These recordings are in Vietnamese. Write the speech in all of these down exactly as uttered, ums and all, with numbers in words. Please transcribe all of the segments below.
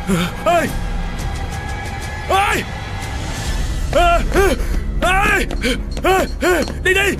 Ê! Ê! Ê! Ê! Đi đi!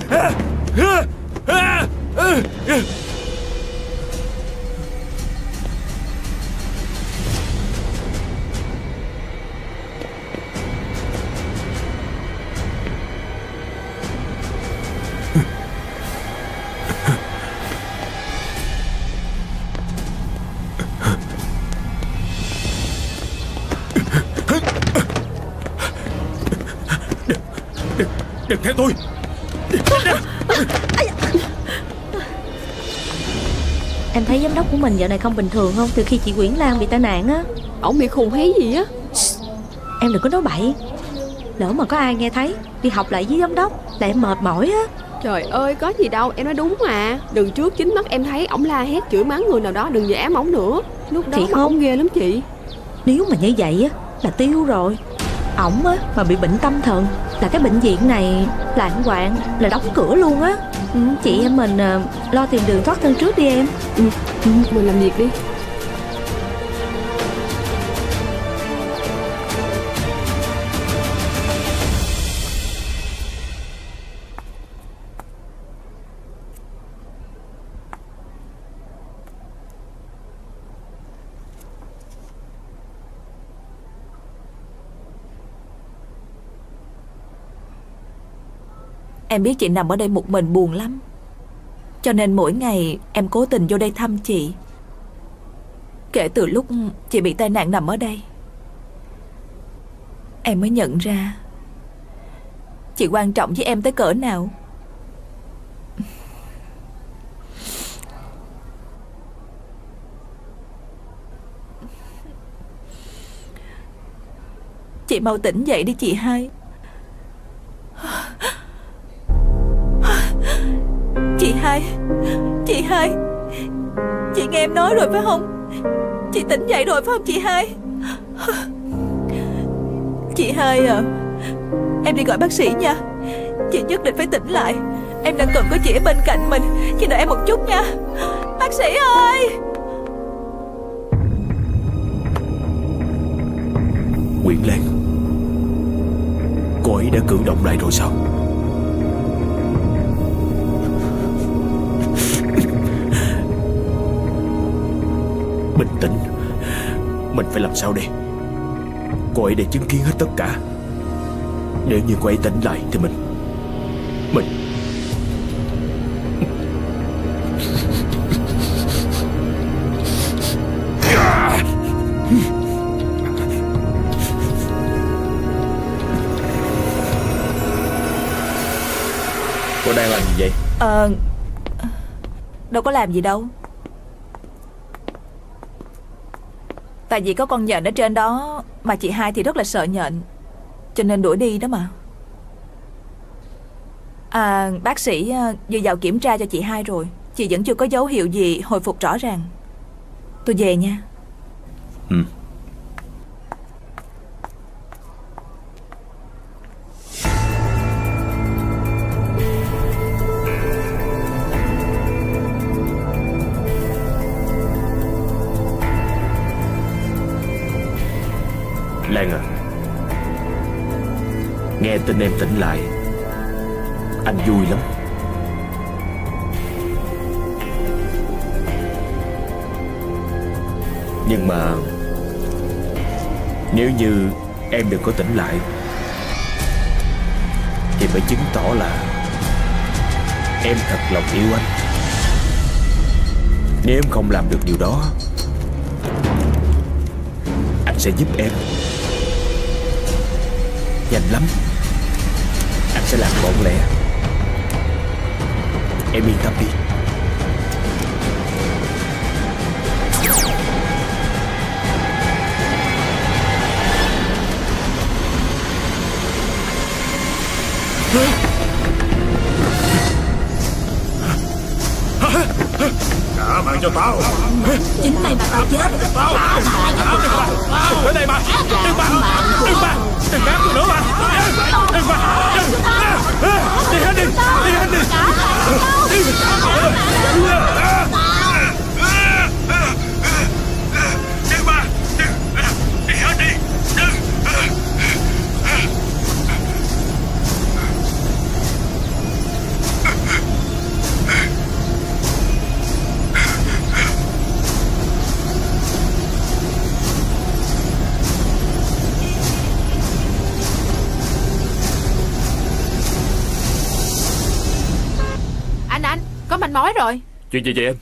Đừng theo tôi. Em thấy giám đốc của mình dạo này không bình thường không? Từ khi chị Uyển Lan bị tai nạn á. Ổng bị khùng hay gì á? Em đừng có nói bậy. Lỡ mà có ai nghe thấy đi học lại với giám đốc là em mệt mỏi á. Trời ơi, có gì đâu, em nói đúng mà. Lần trước chính mắt em thấy ổng la hét chửi mắng người nào đó, đừng dám ổng nữa. Lúc đó chị mà không ổng ghê lắm chị. Nếu mà như vậy á là tiêu rồi. Ổng á mà bị bệnh tâm thần là cái bệnh viện này lạng hoạn là đóng cửa luôn á. Ừ, chị em mình à, lo tìm đường thoát thân trước đi em. Ừ, ừ, mình làm việc đi. Em biết chị nằm ở đây một mình buồn lắm, cho nên mỗi ngày em cố tình vô đây thăm chị. Kể từ lúc chị bị tai nạn nằm ở đây, em mới nhận ra chị quan trọng với em tới cỡ nào. Chị mau tỉnh dậy đi chị hai. Chị hai, chị hai, chị nghe em nói rồi phải không? Chị tỉnh dậy rồi phải không chị hai? Chị hai à, em đi gọi bác sĩ nha. Chị nhất định phải tỉnh lại. Em đang cần có chị ở bên cạnh mình. Chị đợi em một chút nha. Bác sĩ ơi! Uyển Lan, cô ấy đã cử động lại rồi sao? Bình tĩnh. Mình phải làm sao đây? Cô ấy đã chứng kiến hết tất cả. Nếu như cô ấy tỉnh lại thì mình Mình Cô đang làm gì vậy? Ờ Đâu có làm gì đâu. Tại vì có con nhện ở trên đó, mà chị hai thì rất là sợ nhện, cho nên đuổi đi đó mà. À, bác sĩ vừa vào kiểm tra cho chị hai rồi. Chị vẫn chưa có dấu hiệu gì hồi phục rõ ràng. Tôi về nha. Ừ. Lan à, nghe tin em tỉnh lại, anh vui lắm. Nhưng mà nếu như em đừng có tỉnh lại thì phải chứng tỏ là em thật lòng yêu anh. Nếu em không làm được điều đó, anh sẽ giúp em. Nhanh lắm. Anh sẽ làm gọn lẹ. Em yên tâm đi. Trả mạng cho tao. Chính mày mà tao chết. Tao. Tới đây mà. Đừng mà. Đừng mà. Đừng cám tôi nữa mà. Đừng mà. Đừng. Đi hết đi. Đi hết đi. Đi. Đừng mà. mối rồi. Chuyện gì vậy em?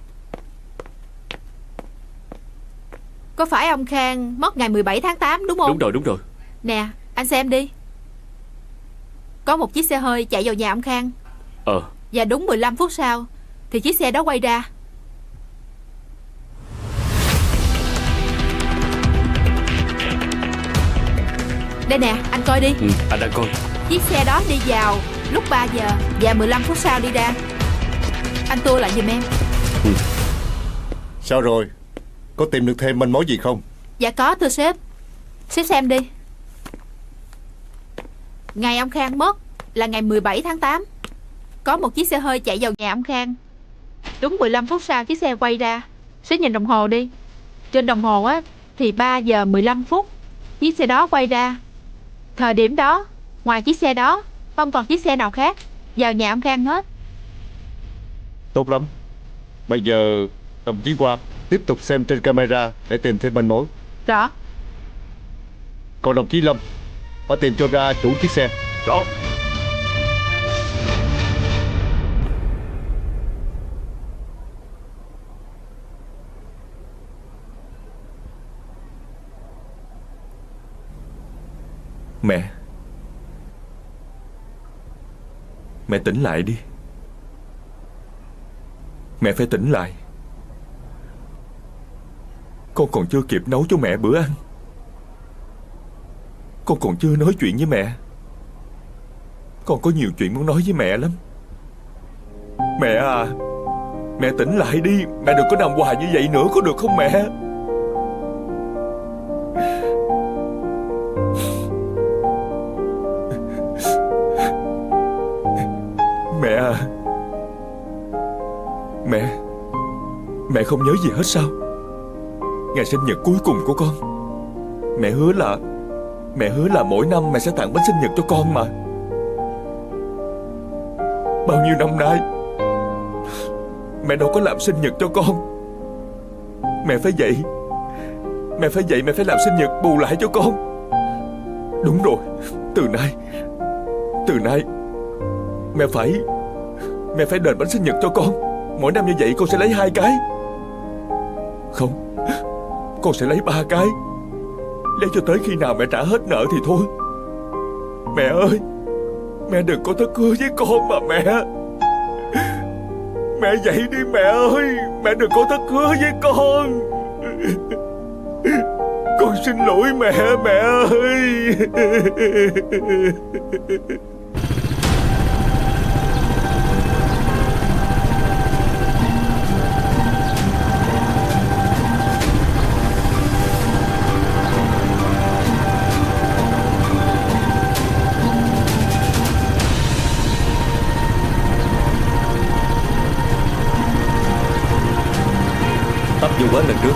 Có phải ông Khang mất ngày mười bảy tháng tám đúng không? Đúng rồi, đúng rồi. Nè, anh xem đi. Có một chiếc xe hơi chạy vào nhà ông Khang. Ờ. Và đúng mười lăm phút sau thì chiếc xe đó quay ra. Đây nè, anh coi đi. Ừ, anh đang coi. Chiếc xe đó đi vào lúc ba giờ và mười lăm phút sau đi ra. Anh tua lại giùm em. Ừ. Sao rồi? Có tìm được thêm manh mối gì không? Dạ có thưa sếp. Sếp xem đi. Ngày ông Khang mất là ngày mười bảy tháng tám. Có một chiếc xe hơi chạy vào nhà ông Khang. Đúng mười lăm phút sau chiếc xe quay ra. Sếp nhìn đồng hồ đi. Trên đồng hồ á thì ba giờ mười lăm phút chiếc xe đó quay ra. Thời điểm đó, ngoài chiếc xe đó không còn chiếc xe nào khác vào nhà ông Khang hết. Tốt lắm. Bây giờ đồng chí Hoa tiếp tục xem trên camera để tìm thêm manh mối. Rõ. Còn đồng chí Lâm phải tìm cho ra chủ chiếc xe. Rõ. Mẹ. Mẹ tỉnh lại đi. Mẹ phải tỉnh lại. Con còn chưa kịp nấu cho mẹ bữa ăn. Con còn chưa nói chuyện với mẹ. Con có nhiều chuyện muốn nói với mẹ lắm. Mẹ à, mẹ tỉnh lại đi. Mẹ đừng có nằm hoài như vậy nữa, có được không mẹ? Mẹ à, Mẹ Mẹ không nhớ gì hết sao? Ngày sinh nhật cuối cùng của con, mẹ hứa là Mẹ hứa là mỗi năm mẹ sẽ tặng bánh sinh nhật cho con mà. Bao nhiêu năm nay mẹ đâu có làm sinh nhật cho con. Mẹ phải dậy Mẹ phải dậy Mẹ phải làm sinh nhật bù lại cho con. Đúng rồi, từ nay Từ nay Mẹ phải Mẹ phải đền bánh sinh nhật cho con. Mỗi năm như vậy con sẽ lấy hai cái. Không, con sẽ lấy ba cái. Lấy cho tới khi nào mẹ trả hết nợ thì thôi. Mẹ ơi, mẹ đừng có thất hứa với con mà mẹ. Mẹ dậy đi mẹ ơi. Mẹ đừng có thất hứa với con. Con xin lỗi mẹ, mẹ ơi. Tấp vô bến lần trước.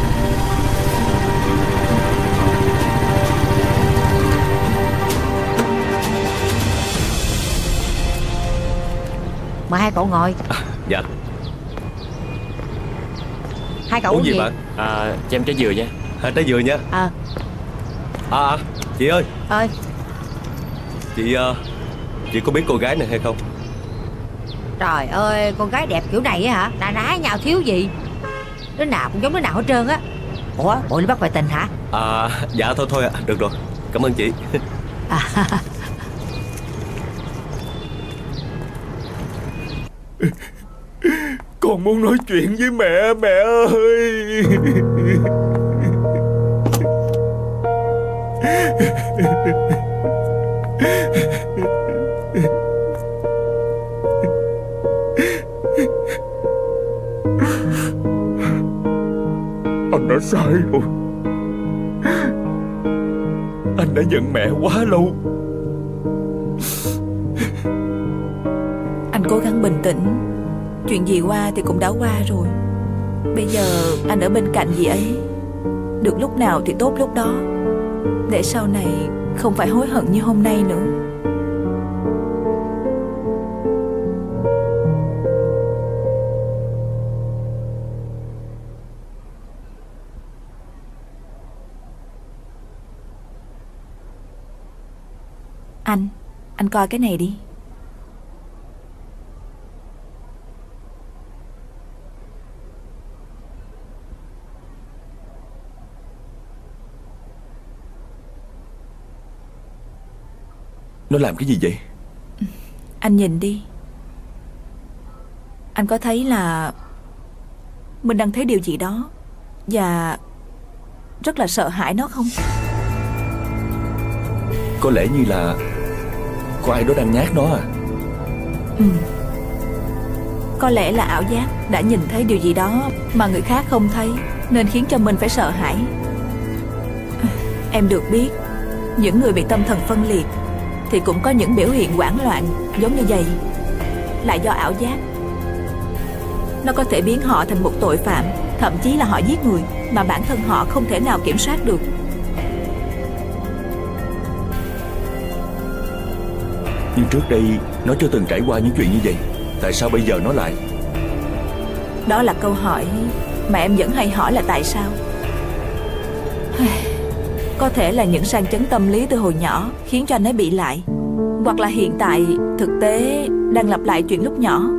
Mời hai cậu ngồi. À, dạ. Hai cậu uống uống gì, gì bạn? À, cho em trái dừa nha. À, trái dừa nha. Ờ À, à chị ơi. ơi Chị uh, Chị có biết cô gái này hay không? Trời ơi, con gái đẹp kiểu này á hả? Na ná nhau thiếu gì. Đứa nào cũng giống đứa nào hết trơn á. Ủa, bộ đi bắt ngoại tình hả? À, dạ thôi thôi ạ, à. Được rồi, cảm ơn chị. À. Con muốn nói chuyện với mẹ, mẹ ơi. Anh đã sai rồi. Anh đã giận mẹ quá lâu. Anh cố gắng bình tĩnh. Chuyện gì qua thì cũng đã qua rồi. Bây giờ anh ở bên cạnh dì ấy, được lúc nào thì tốt lúc đó, để sau này không phải hối hận như hôm nay nữa. Anh, anh coi cái này đi. Nó làm cái gì vậy? Anh nhìn đi. Anh có thấy là mình đang thấy điều gì đó và rất là sợ hãi nó không? Có lẽ như là có ai đó đang nhát nó à? Ừ. Có lẽ là ảo giác đã nhìn thấy điều gì đó mà người khác không thấy, nên khiến cho mình phải sợ hãi. Em được biết, những người bị tâm thần phân liệt thì cũng có những biểu hiện hoảng loạn giống như vậy. Là do ảo giác. Nó có thể biến họ thành một tội phạm, thậm chí là họ giết người mà bản thân họ không thể nào kiểm soát được. Nhưng trước đây nó chưa từng trải qua những chuyện như vậy. Tại sao bây giờ nó lại? Đó là câu hỏi mà em vẫn hay hỏi là tại sao. Có thể là những sang chấn tâm lý từ hồi nhỏ khiến cho anh ấy bị lại, hoặc là hiện tại thực tế đang lặp lại chuyện lúc nhỏ.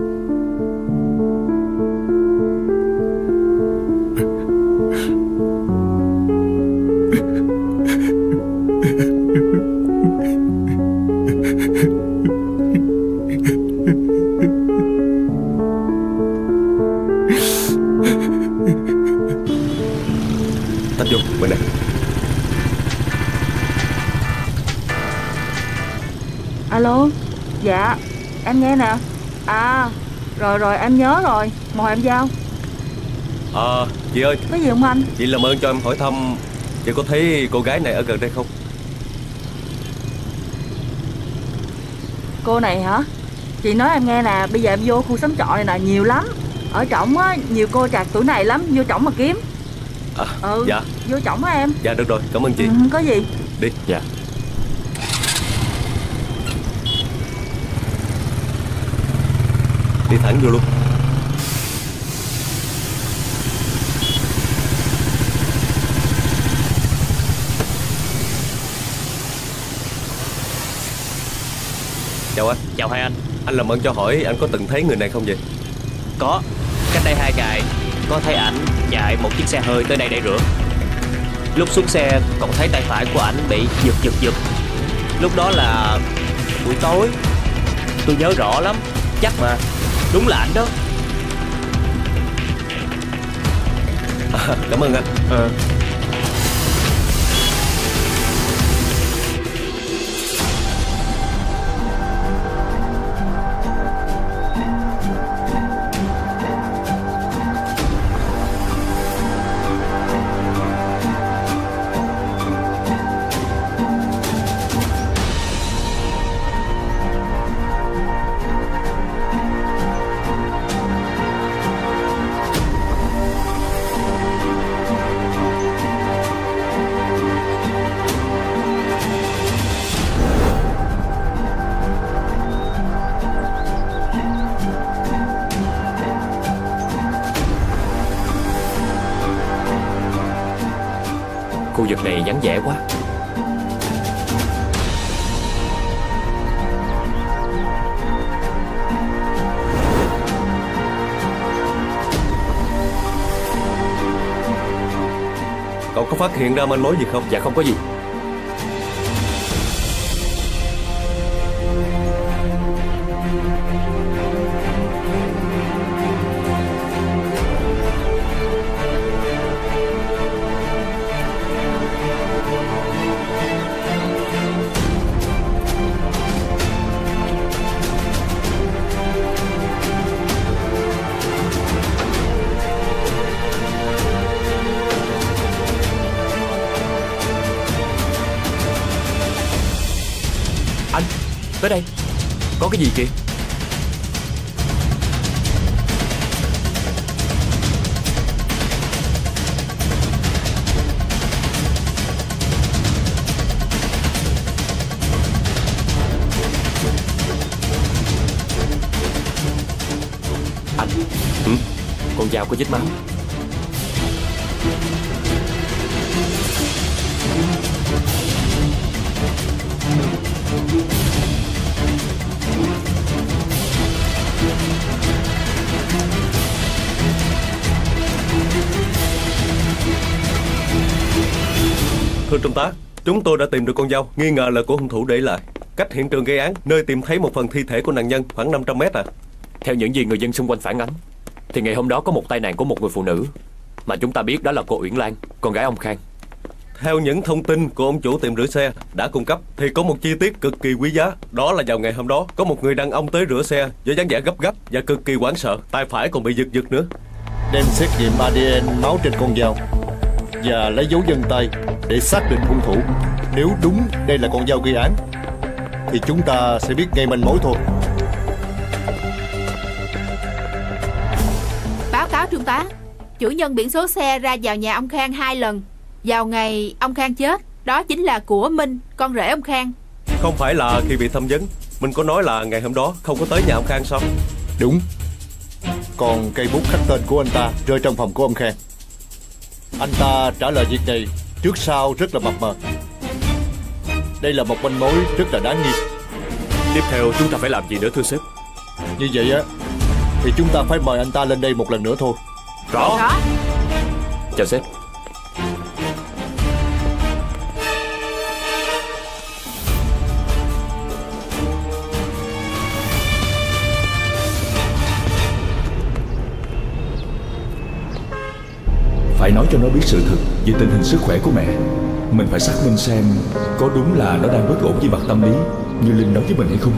Tách vô, bên này. Alo. Dạ em nghe nè. À rồi rồi em nhớ rồi. Mời em giao. À chị ơi. Có gì không anh? Chị làm ơn cho em hỏi thăm, chị có thấy cô gái này ở gần đây không? Cô này hả? Chị nói em nghe nè, bây giờ em vô khu xóm trọ này nè, nhiều lắm. Ở trỏng á, nhiều cô trạc tuổi này lắm, vô trỏng mà kiếm. À, Ừ, dạ. vô trỏng á em. Dạ được rồi, cảm ơn chị. Ừ, có gì. Đi. Dạ. Đi thẳng vô luôn. Chào anh. Chào hai anh. Anh làm ơn cho hỏi anh có từng thấy người này không vậy? Có. Cách đây hai ngày có thấy ảnh chạy một chiếc xe hơi tới đây để rửa. Lúc xuống xe còn thấy tay phải của ảnh bị giật giật giật. Lúc đó là buổi tối. Tôi nhớ rõ lắm. Chắc mà. Đúng là ảnh đó. À, cảm ơn anh. Ờ. Khu vực này vắng vẻ quá. Cậu có phát hiện ra manh mối gì không? Dạ không có gì. Anh, tới đây. Có cái gì kìa? Anh, ừ? Con dao có vết máu. Thưa trung tá, chúng tôi đã tìm được con dao nghi ngờ là của hung thủ để lại. Cách hiện trường gây án, nơi tìm thấy một phần thi thể của nạn nhân khoảng năm trăm mét à. Theo những gì người dân xung quanh phản ánh thì ngày hôm đó có một tai nạn của một người phụ nữ mà chúng ta biết đó là cô Uyển Lan, con gái ông Khang. Theo những thông tin của ông chủ tiệm rửa xe đã cung cấp thì có một chi tiết cực kỳ quý giá. Đó là vào ngày hôm đó có một người đàn ông tới rửa xe với dáng vẻ gấp gáp và cực kỳ hoảng sợ. Tay phải còn bị giật giật nữa. Đem xét nghiệm a đê en máu trên con dao và lấy dấu vân tay để xác định hung thủ. Nếu đúng đây là con dao gây án thì chúng ta sẽ biết ngay manh mối thôi. Báo cáo trung tá, chủ nhân biển số xe ra vào nhà ông Khang hai lần vào ngày ông Khang chết. Đó chính là của Minh, con rể ông Khang. Không phải là khi bị thẩm vấn mình có nói là ngày hôm đó không có tới nhà ông Khang sao? Đúng. Còn cây bút khắc tên của anh ta rơi trong phòng của ông Khang. Anh ta trả lời việc này trước sau rất là mập mờ. Đây là một manh mối rất là đáng nghi. Tiếp theo chúng ta phải làm gì nữa thưa sếp? Như vậy á thì chúng ta phải mời anh ta lên đây một lần nữa thôi. Rõ. Rõ. Chào sếp. Phải nói cho nó biết sự thật về tình hình sức khỏe của mẹ. Mình phải xác minh xem có đúng là nó đang bất ổn về mặt tâm lý như Linh nói với mình hay không.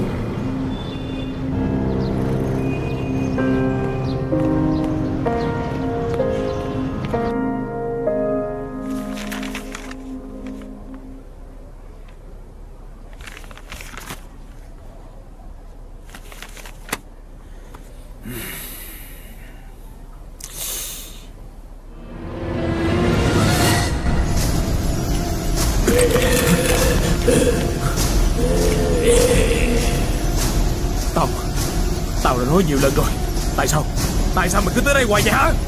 Tao Tao đã nói nhiều lần rồi. Tại sao Tại sao mày cứ tới đây hoài vậy hả?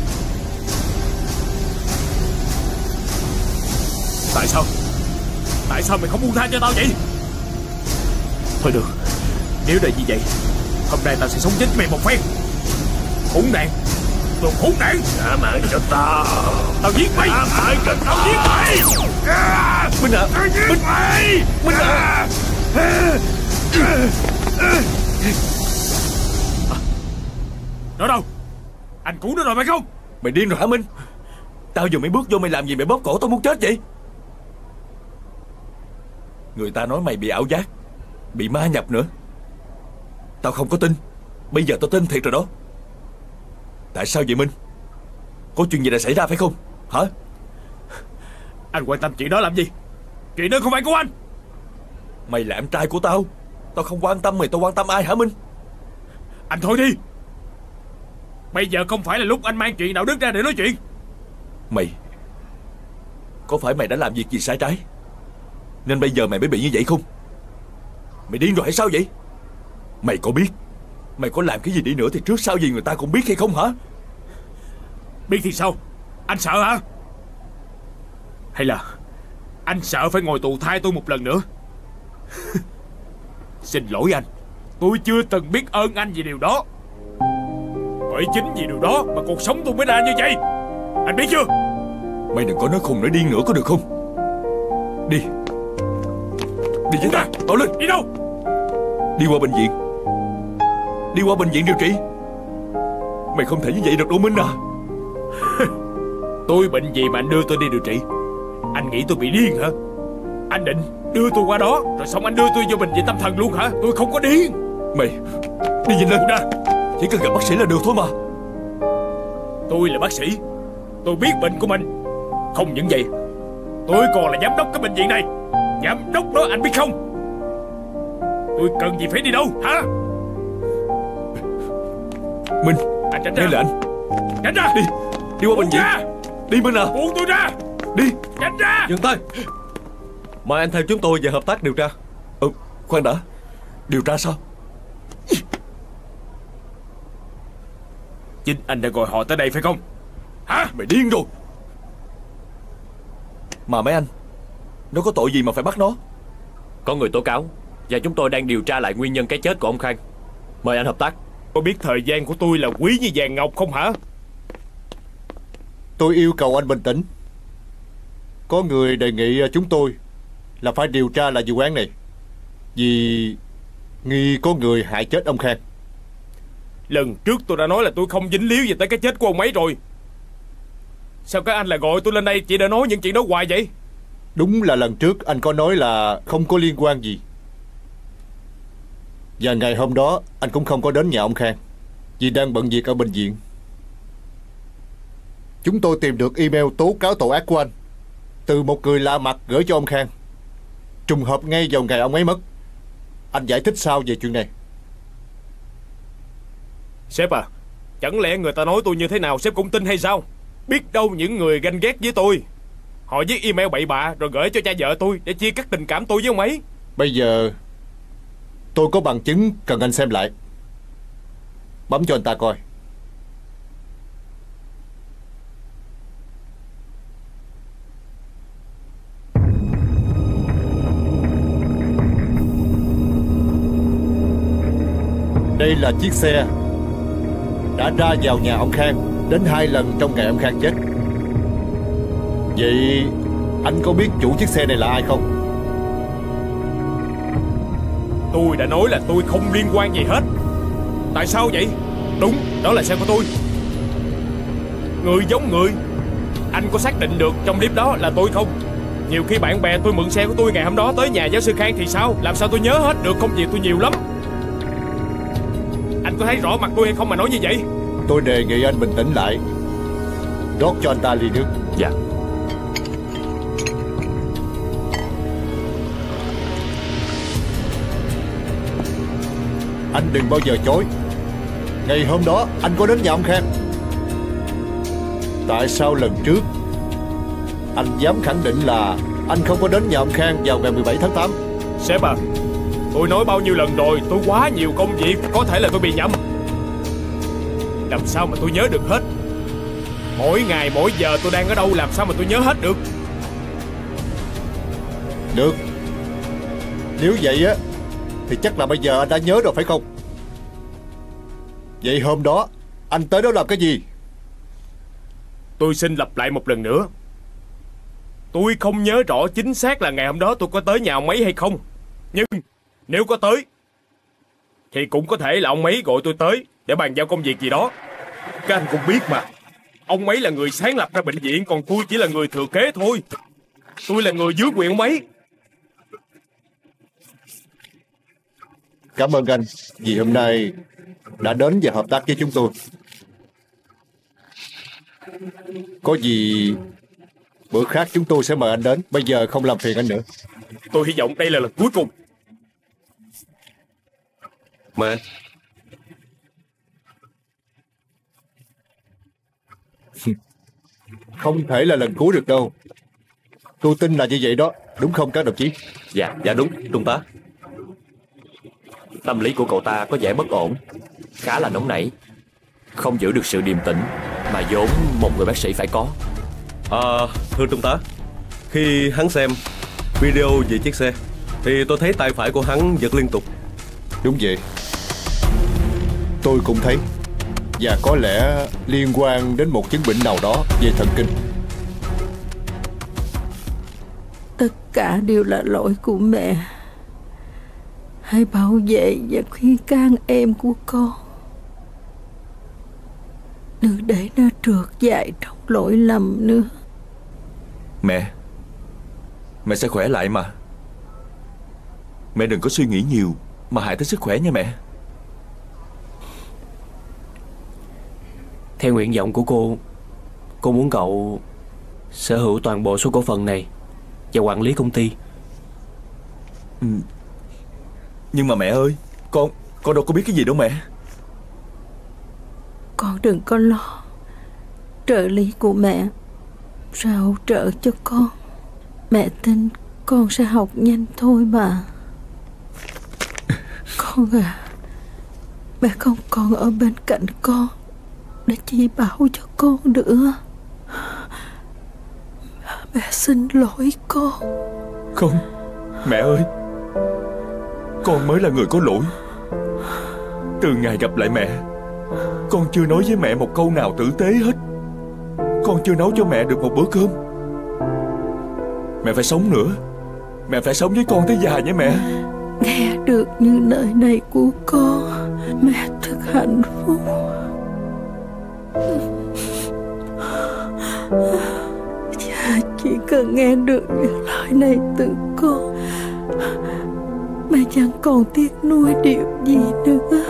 Tại sao Tại sao mày không buông tha cho tao vậy? Thôi được, nếu là như vậy hôm nay tao sẽ sống chết mày một phen. Khốn nạn, đồ khốn nạn. Trả mạng cho tao. Tao giết mày. Trả mạng cho tao. Giết mày. Minh ạ. Minh mày. Minh ạ. Nó đâu? Anh cứu nó rồi phải không? Mày điên rồi hả Minh? Tao vừa mới bước vô mày làm gì mày bóp cổ tao muốn chết vậy? Người ta nói mày bị ảo giác, bị ma nhập nữa. Tao không có tin. Bây giờ tao tin thiệt rồi đó. Tại sao vậy Minh? Có chuyện gì đã xảy ra phải không? Hả? Anh quan tâm chuyện đó làm gì? Chuyện đó không phải của anh. Mày là em trai của tao. Tao không quan tâm mày, tao quan tâm ai hả Minh? Anh thôi đi. Bây giờ không phải là lúc anh mang chuyện đạo đức ra để nói chuyện. Mày, có phải mày đã làm việc gì sai trái nên bây giờ mày mới bị như vậy không? Mày điên rồi hay sao vậy? Mày có biết mày có làm cái gì đi nữa thì trước sau gì người ta cũng biết hay không hả? Biết thì sao? Anh sợ hả? Hay là anh sợ phải ngồi tù thay tôi một lần nữa? Xin lỗi anh, tôi chưa từng biết ơn anh vì điều đó. Bởi chính vì điều đó mà cuộc sống tôi mới ra như vậy. Anh biết chưa? Mày đừng có nói khùng nói điên nữa có được không? Đi. Đi với ta, Bảo Linh. Đi đâu? Đi qua bệnh viện. Đi qua bệnh viện điều trị. Mày không thể như vậy được đâu Minh à. Tôi bệnh gì mà anh đưa tôi đi điều trị? Anh nghĩ tôi bị điên hả? Anh định đưa tôi qua đó rồi xong anh đưa tôi vô bệnh viện tâm thần luôn hả? Tôi không có điên. Mày đi nhìn lên ra. Chỉ cần gặp bác sĩ là được thôi mà. Tôi là bác sĩ, tôi biết bệnh của mình. Không những vậy, tôi còn là giám đốc cái bệnh viện này. Giám đốc đó anh biết không? Tôi cần gì phải đi đâu hả? Minh, anh tránh ra. Đây là anh. Tránh ra. Đi, đi qua bệnh viện. Đi Minh à. Buông tôi ra. Đi. Tránh ra. Dừng tay. Mời anh theo chúng tôi về hợp tác điều tra. Ừ, khoan đã. Điều tra sao? Chính anh đã gọi họ tới đây phải không? Hả? Mày điên rồi. Mà mấy anh, nó có tội gì mà phải bắt nó? Có người tố cáo và chúng tôi đang điều tra lại nguyên nhân cái chết của ông Khang. Mời anh hợp tác. Có biết thời gian của tôi là quý như vàng ngọc không hả? Tôi yêu cầu anh bình tĩnh. Có người đề nghị chúng tôi là phải điều tra lại vụ án này. Vì nghi có người hại chết ông Khang. Lần trước tôi đã nói là tôi không dính líu gì tới cái chết của ông ấy rồi. Sao các anh lại gọi tôi lên đây chỉ để nói những chuyện đó hoài vậy? Đúng là lần trước anh có nói là không có liên quan gì. Và ngày hôm đó anh cũng không có đến nhà ông Khang vì đang bận việc ở bệnh viện. Chúng tôi tìm được email tố cáo tội ác của anh từ một người lạ mặt gửi cho ông Khang, trùng hợp ngay vào ngày ông ấy mất. Anh giải thích sao về chuyện này? Sếp à, chẳng lẽ người ta nói tôi như thế nào sếp cũng tin hay sao? Biết đâu những người ganh ghét với tôi, họ viết email bậy bạ rồi gửi cho cha vợ tôi để chia cắt tình cảm tôi với ông ấy. Bây giờ tôi có bằng chứng cần anh xem lại. Bấm cho anh ta coi. Đây là chiếc xe đã ra vào nhà ông Khang đến hai lần trong ngày ông Khang chết. Vậy anh có biết chủ chiếc xe này là ai không? Tôi đã nói là tôi không liên quan gì hết. Tại sao vậy? Đúng, đó là xe của tôi. Người giống người. Anh có xác định được trong clip đó là tôi không? Nhiều khi bạn bè tôi mượn xe của tôi ngày hôm đó tới nhà giáo sư Khang thì sao? Làm sao tôi nhớ hết được? Công việc tôi nhiều lắm. Anh có thấy rõ mặt tôi hay không mà nói như vậy? Tôi đề nghị anh bình tĩnh lại. Rót cho anh ta ly nước. Dạ. Anh đừng bao giờ chối. Ngày hôm đó anh có đến nhà ông Khang. Tại sao lần trước anh dám khẳng định là anh không có đến nhà ông Khang vào ngày mười bảy tháng tám? Sếp à, tôi nói bao nhiêu lần rồi, tôi quá nhiều công việc, có thể là tôi bị nhầm. Làm sao mà tôi nhớ được hết? Mỗi ngày mỗi giờ tôi đang ở đâu, làm sao mà tôi nhớ hết được? Được. Nếu vậy á thì chắc là bây giờ anh đã nhớ rồi phải không? Vậy hôm đó anh tới đó làm cái gì? Tôi xin lặp lại một lần nữa. Tôi không nhớ rõ chính xác là ngày hôm đó tôi có tới nhà ông ấy hay không. Nhưng nếu có tới thì cũng có thể là ông ấy gọi tôi tới để bàn giao công việc gì đó. Các anh cũng biết mà, ông ấy là người sáng lập ra bệnh viện, còn tôi chỉ là người thừa kế thôi. Tôi là người dưới quyền ông ấy. Cảm ơn anh vì hôm nay đã đến và hợp tác với chúng tôi. Có gì bữa khác chúng tôi sẽ mời anh đến. Bây giờ không làm phiền anh nữa. Tôi hy vọng đây là lần cuối cùng. Mời anh. Không thể là lần cuối được đâu. Tôi tin là như vậy đó. Đúng không các đồng chí? Dạ, dạ đúng, Trung tá. Tâm lý của cậu ta có vẻ bất ổn, khá là nóng nảy, không giữ được sự điềm tĩnh mà vốn một người bác sĩ phải có. À, thưa Trung tá, khi hắn xem video về chiếc xe thì tôi thấy tay phải của hắn giật liên tục. Đúng vậy. Tôi cũng thấy. Và có lẽ liên quan đến một chứng bệnh nào đó về thần kinh. Tất cả đều là lỗi của mẹ. Hãy bảo vệ và khuyên can em của con, đừng để nó trượt dài trong lỗi lầm nữa. Mẹ, mẹ sẽ khỏe lại mà. Mẹ đừng có suy nghĩ nhiều mà hại tới sức khỏe nha mẹ. Theo nguyện vọng của cô, cô muốn cậu sở hữu toàn bộ số cổ phần này và quản lý công ty. Ừ. Nhưng mà mẹ ơi, Con Con đâu có biết cái gì đâu mẹ. Con đừng có lo. Trợ lý của mẹ sẽ hỗ trợ cho con. Mẹ tin con sẽ học nhanh thôi mà. Con à, mẹ không còn ở bên cạnh con để chỉ bảo cho con nữa. Mẹ xin lỗi con. Không, mẹ ơi, con mới là người có lỗi. Từ ngày gặp lại mẹ, con chưa nói với mẹ một câu nào tử tế hết. Con chưa nấu cho mẹ được một bữa cơm. Mẹ phải sống nữa. Mẹ phải sống với con tới già nhé mẹ. nghe được những lời này của con, mẹ thật hạnh phúc. Cha chỉ cần nghe được những lời này từ con, mẹ chẳng còn tiếc nuối điều gì nữa.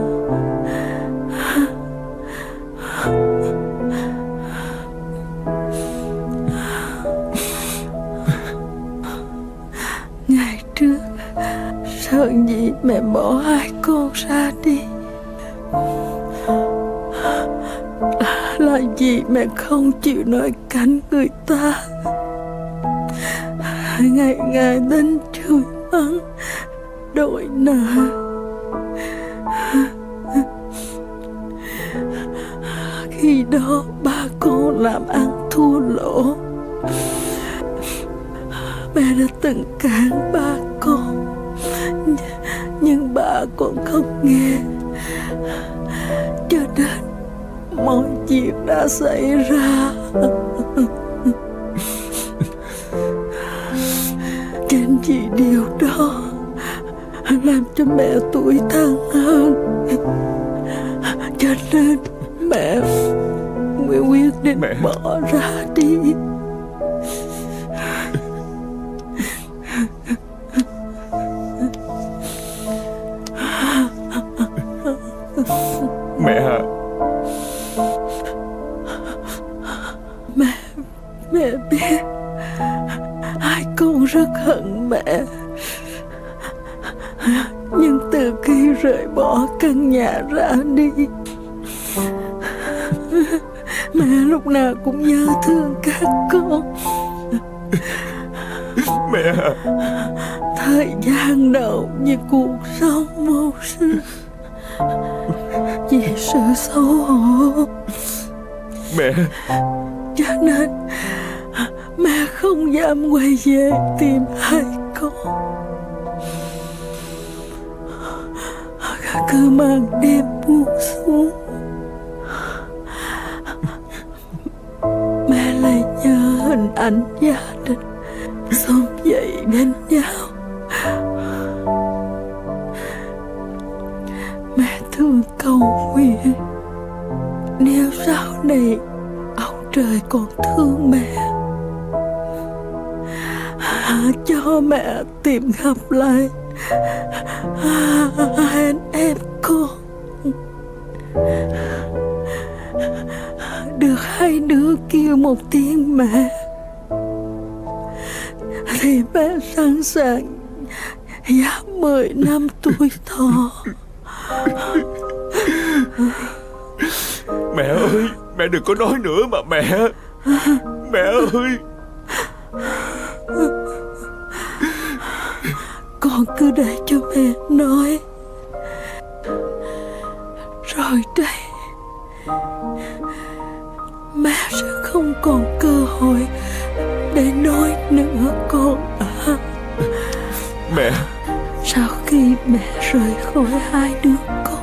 Ngày trước sợ gì mẹ bỏ hai con ra đi, là vì mẹ không chịu nói cảnh người ta, ngày ngày đến chửi mắng đòi nợ. Khi đó ba con làm ăn thua lỗ, mẹ đã từng cản ba con, nhưng ba con không nghe, cho nên mọi việc đã xảy ra. Chính vì điều đó làm cho mẹ tủi thân hơn, cho nên mẹ mới quyết định mẹ. bỏ ra đi. Mẹ à, Mẹ, mẹ biết hai con rất hận mẹ, nhưng từ khi rời bỏ căn nhà ra đi, mẹ lúc nào cũng nhớ thương các con. Mẹ à, thời gian đầu như cuộc sống vô sinh, vì sự xấu hổ, mẹ, cho nên mẹ không dám quay về tìm hai con. Cứ màn đêm buông xuống, mẹ lại nhớ hình ảnh gia đình xóm dậy bên nhau. Mẹ thường cầu nguyện nếu sau này ông trời còn thương mẹ, cho mẹ tìm gặp lại hai anh em con, được hai đứa kêu một tiếng mẹ, thì mẹ sẵn sàng giảm mười năm tuổi thọ. Mẹ ơi, mẹ đừng có nói nữa mà mẹ. Mẹ ơi, con cứ để cho mẹ nói. Rồi đây, mẹ sẽ không còn cơ hội để nói nữa con à. Mẹ, sau khi mẹ rời khỏi hai đứa con,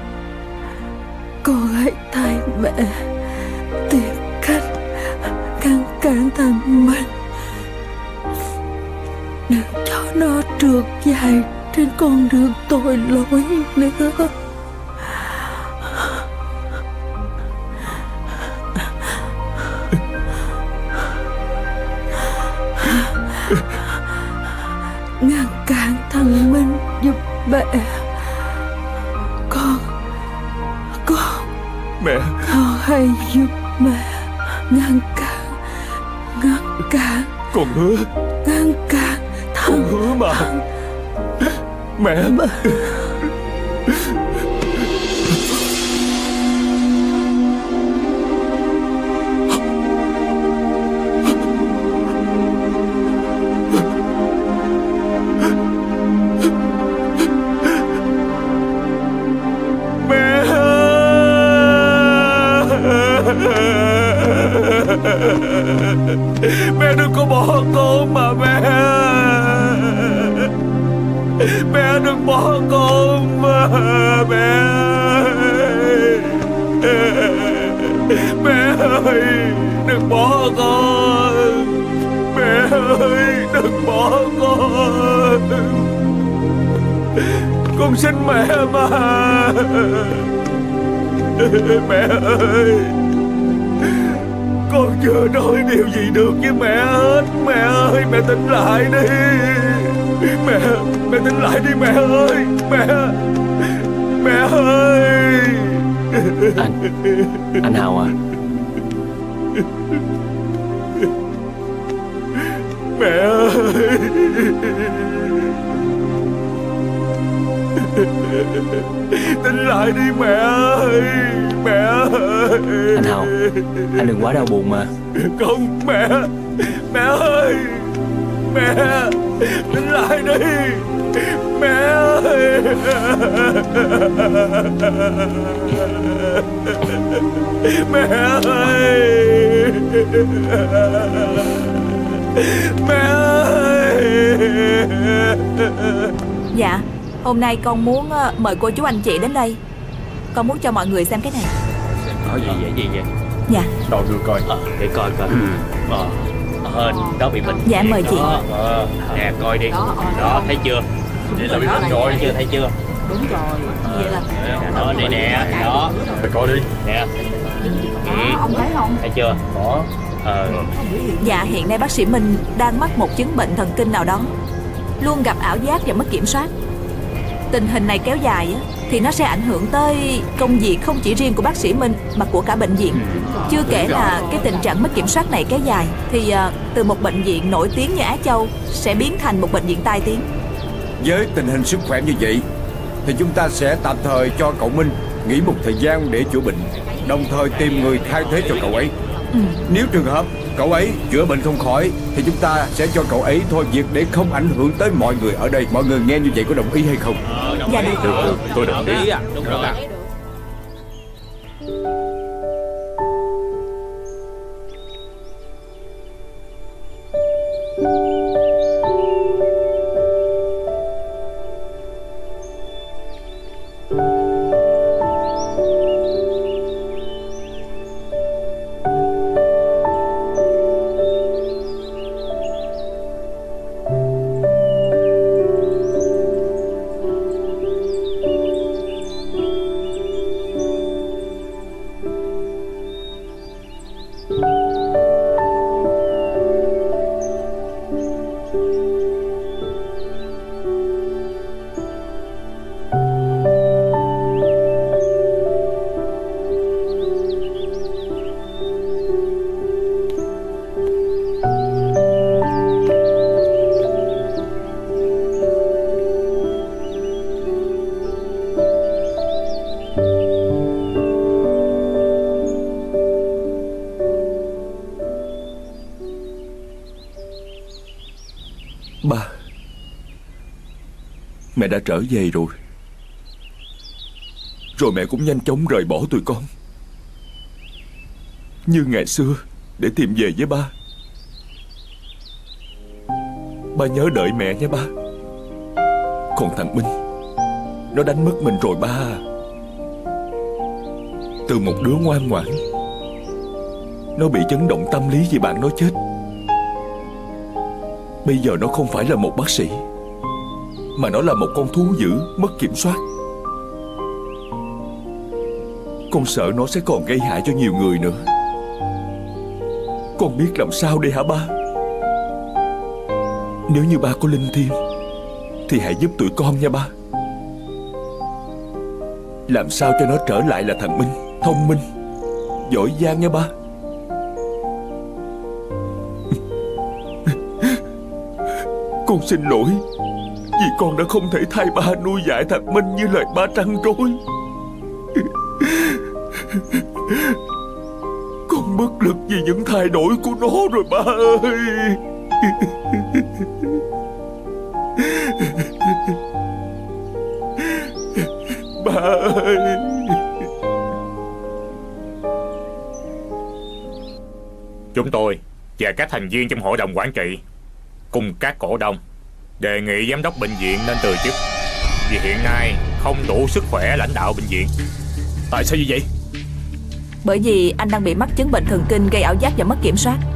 con hãy thay mẹ tìm cách ngăn cản thằng mình, đừng cho nó trượt dài trên con đường tội lỗi nữa. Ngăn cản thằng Minh giúp mẹ. Con Con Mẹ, con hãy giúp mẹ ngăn cản, ngăn cản. con hứa, Ngăn cản thằng con hứa mà. Mẹ, mẹ. Mẹ đừng có bỏ con mà mẹ. Mẹ đừng bỏ con mà mẹ. Mẹ ơi, đừng bỏ con. Mẹ ơi, đừng bỏ con. Con xin mẹ mà. Mẹ ơi, con chưa nói điều gì được với mẹ hết. Mẹ ơi, mẹ tỉnh lại đi. Mẹ, mẹ tỉnh lại đi mẹ ơi. Mẹ, mẹ ơi. Anh, anh Hào à. Mẹ ơi. Tỉnh lại đi mẹ ơi. Mẹ ơi. Anh Hào, anh đừng quá đau buồn mà. Không, mẹ. Mẹ ơi. Mẹ, tỉnh lại đi. Mẹ ơi. Mẹ ơi. Mẹ ơi. Dạ, hôm nay con muốn uh, mời cô chú anh chị đến đây. Con muốn cho mọi người xem cái này. Có gì vậy, gì vậy? Dạ. Đâu đưa coi. Ờ, để coi coi. Ờ, hên đó bị bệnh. Dạ, mời chị. Đó, ờ, nè, coi đi. Đó, đó thấy chưa? Vậy là bị bệnh rồi. Thấy chưa, thấy chưa? Đúng rồi. Vậy là Đó, đây nè, đó. Để coi đi. Nè. Ừ. Ông thấy không? Thấy chưa? Có. Ờ. Dạ, hiện nay bác sĩ Minh đang mắc một chứng bệnh thần kinh nào đó, luôn gặp ảo giác và mất kiểm soát. Tình hình này kéo dài á, thì nó sẽ ảnh hưởng tới công việc không chỉ riêng của bác sĩ Minh mà của cả bệnh viện. Chưa kể là cái tình trạng mất kiểm soát này kéo dài thì uh, từ một bệnh viện nổi tiếng như Á Châu sẽ biến thành một bệnh viện tai tiếng. Với tình hình sức khỏe như vậy thì chúng ta sẽ tạm thời cho cậu Minh nghỉ một thời gian để chữa bệnh, đồng thời tìm người thay thế cho cậu ấy. Ừ. Nếu trường hợp cậu ấy chữa bệnh không khỏi thì chúng ta sẽ cho cậu ấy thôi việc để không ảnh hưởng tới mọi người ở đây. Mọi người nghe như vậy có đồng ý hay không? Dạ được. Được, được, tôi đồng ý. Đúng rồi. Ba, mẹ đã trở về rồi. Rồi mẹ cũng nhanh chóng rời bỏ tụi con như ngày xưa để tìm về với ba. Ba nhớ đợi mẹ nha ba. Còn thằng Minh, nó đánh mất mình rồi ba. Từ một đứa ngoan ngoãn, nó bị chấn động tâm lý vì bạn nó chết. Bây giờ nó không phải là một bác sĩ, mà nó là một con thú dữ mất kiểm soát. Con sợ nó sẽ còn gây hại cho nhiều người nữa. Con biết làm sao đây hả ba? Nếu như ba có linh thiêng thì hãy giúp tụi con nha ba. Làm sao cho nó trở lại là thằng Minh thông minh, giỏi giang nha ba. Con xin lỗi vì con đã không thể thay ba nuôi dạy thằng Minh như lời ba trăn trối. Con bất lực vì những thay đổi của nó rồi ba ơi. Ba ơi. Chúng tôi và các thành viên trong hội đồng quản trị cùng các cổ đông đề nghị giám đốc bệnh viện nên từ chức, vì hiện nay không đủ sức khỏe lãnh đạo bệnh viện. Tại sao như vậy? Bởi vì anh đang bị mắc chứng bệnh thần kinh gây ảo giác và mất kiểm soát.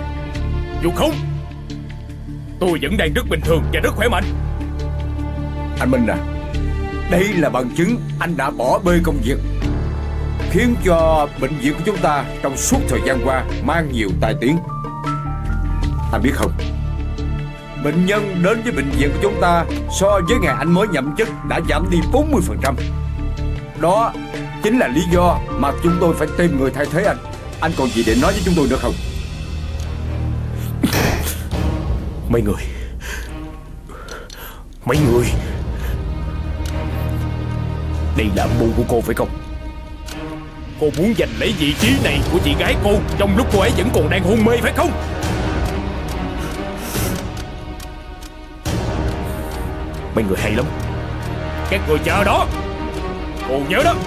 Dù không, tôi vẫn đang rất bình thường và rất khỏe mạnh. Anh Minh à, đây là bằng chứng anh đã bỏ bê công việc, khiến cho bệnh viện của chúng ta trong suốt thời gian qua mang nhiều tai tiếng. Anh biết không, bệnh nhân đến với bệnh viện của chúng ta so với ngày anh mới nhậm chức đã giảm đi bốn mươi phần trăm. Đó chính là lý do mà chúng tôi phải tìm người thay thế anh. Anh còn gì để nói với chúng tôi nữa không? Mấy người Mấy người Đây là âm mưu của cô phải không? Cô muốn giành lấy vị trí này của chị gái cô trong lúc cô ấy vẫn còn đang hôn mê phải không? Mấy người hay lắm. Các người chờ đó. Cô nhớ đó.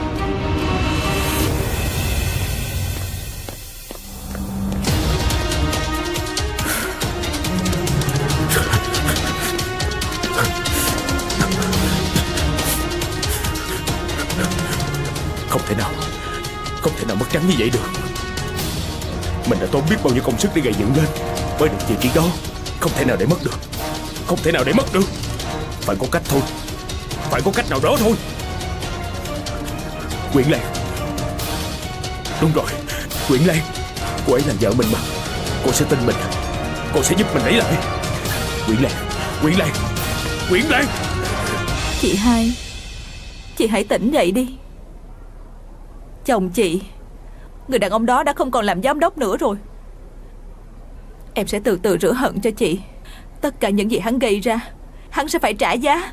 Không thể nào Không thể nào mất trắng như vậy được. Mình đã tốn biết bao nhiêu công sức để gây dựng lên mới được vị trí đó. Không thể nào để mất được. Không thể nào để mất được. Phải có cách thôi. Phải có cách nào đó thôi. Quyển Lan. Đúng rồi, Quyển Lan. Cô ấy là vợ mình mà. Cô sẽ tin mình. Cô sẽ giúp mình lấy lại. Quyển Lan. Quyển Lan. Quyển Lan. Chị hai, chị hãy tỉnh dậy đi. Chồng chị, người đàn ông đó đã không còn làm giám đốc nữa rồi. Em sẽ từ từ rửa hận cho chị. Tất cả những gì hắn gây ra, hắn sẽ phải trả giá.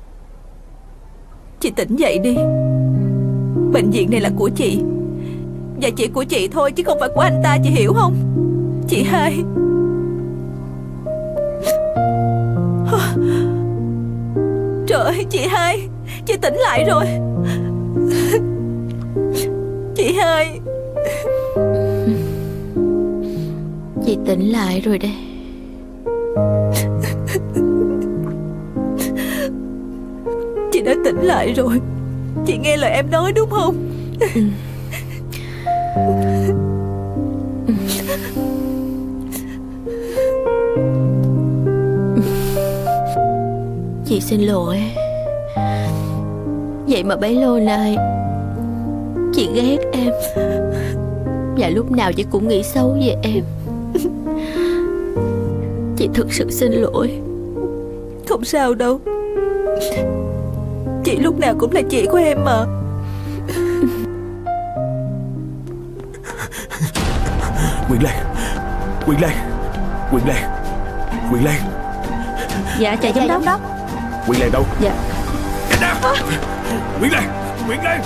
Chị tỉnh dậy đi. Bệnh viện này là của chị, và chỉ của chị thôi chứ không phải của anh ta, chị hiểu không? Chị hai. Trời ơi, chị hai, chị tỉnh lại rồi. Chị hai. Chị tỉnh lại rồi đây. Chị đã tỉnh lại rồi. Chị nghe lời em nói đúng không? Ừ. Chị xin lỗi. Vậy mà bấy lâu nay chị ghét em, và lúc nào chị cũng nghĩ xấu về em. Chị thực sự xin lỗi. Không sao đâu. Chị lúc nào cũng là chị của em mà. Quyển Lan. Quyển Lan. Quyển Lan. Quyển Lan. Dạ chào giám đốc. đốc Quyển Lan đâu? Dạ. Quyển Lan. Quyển Lan.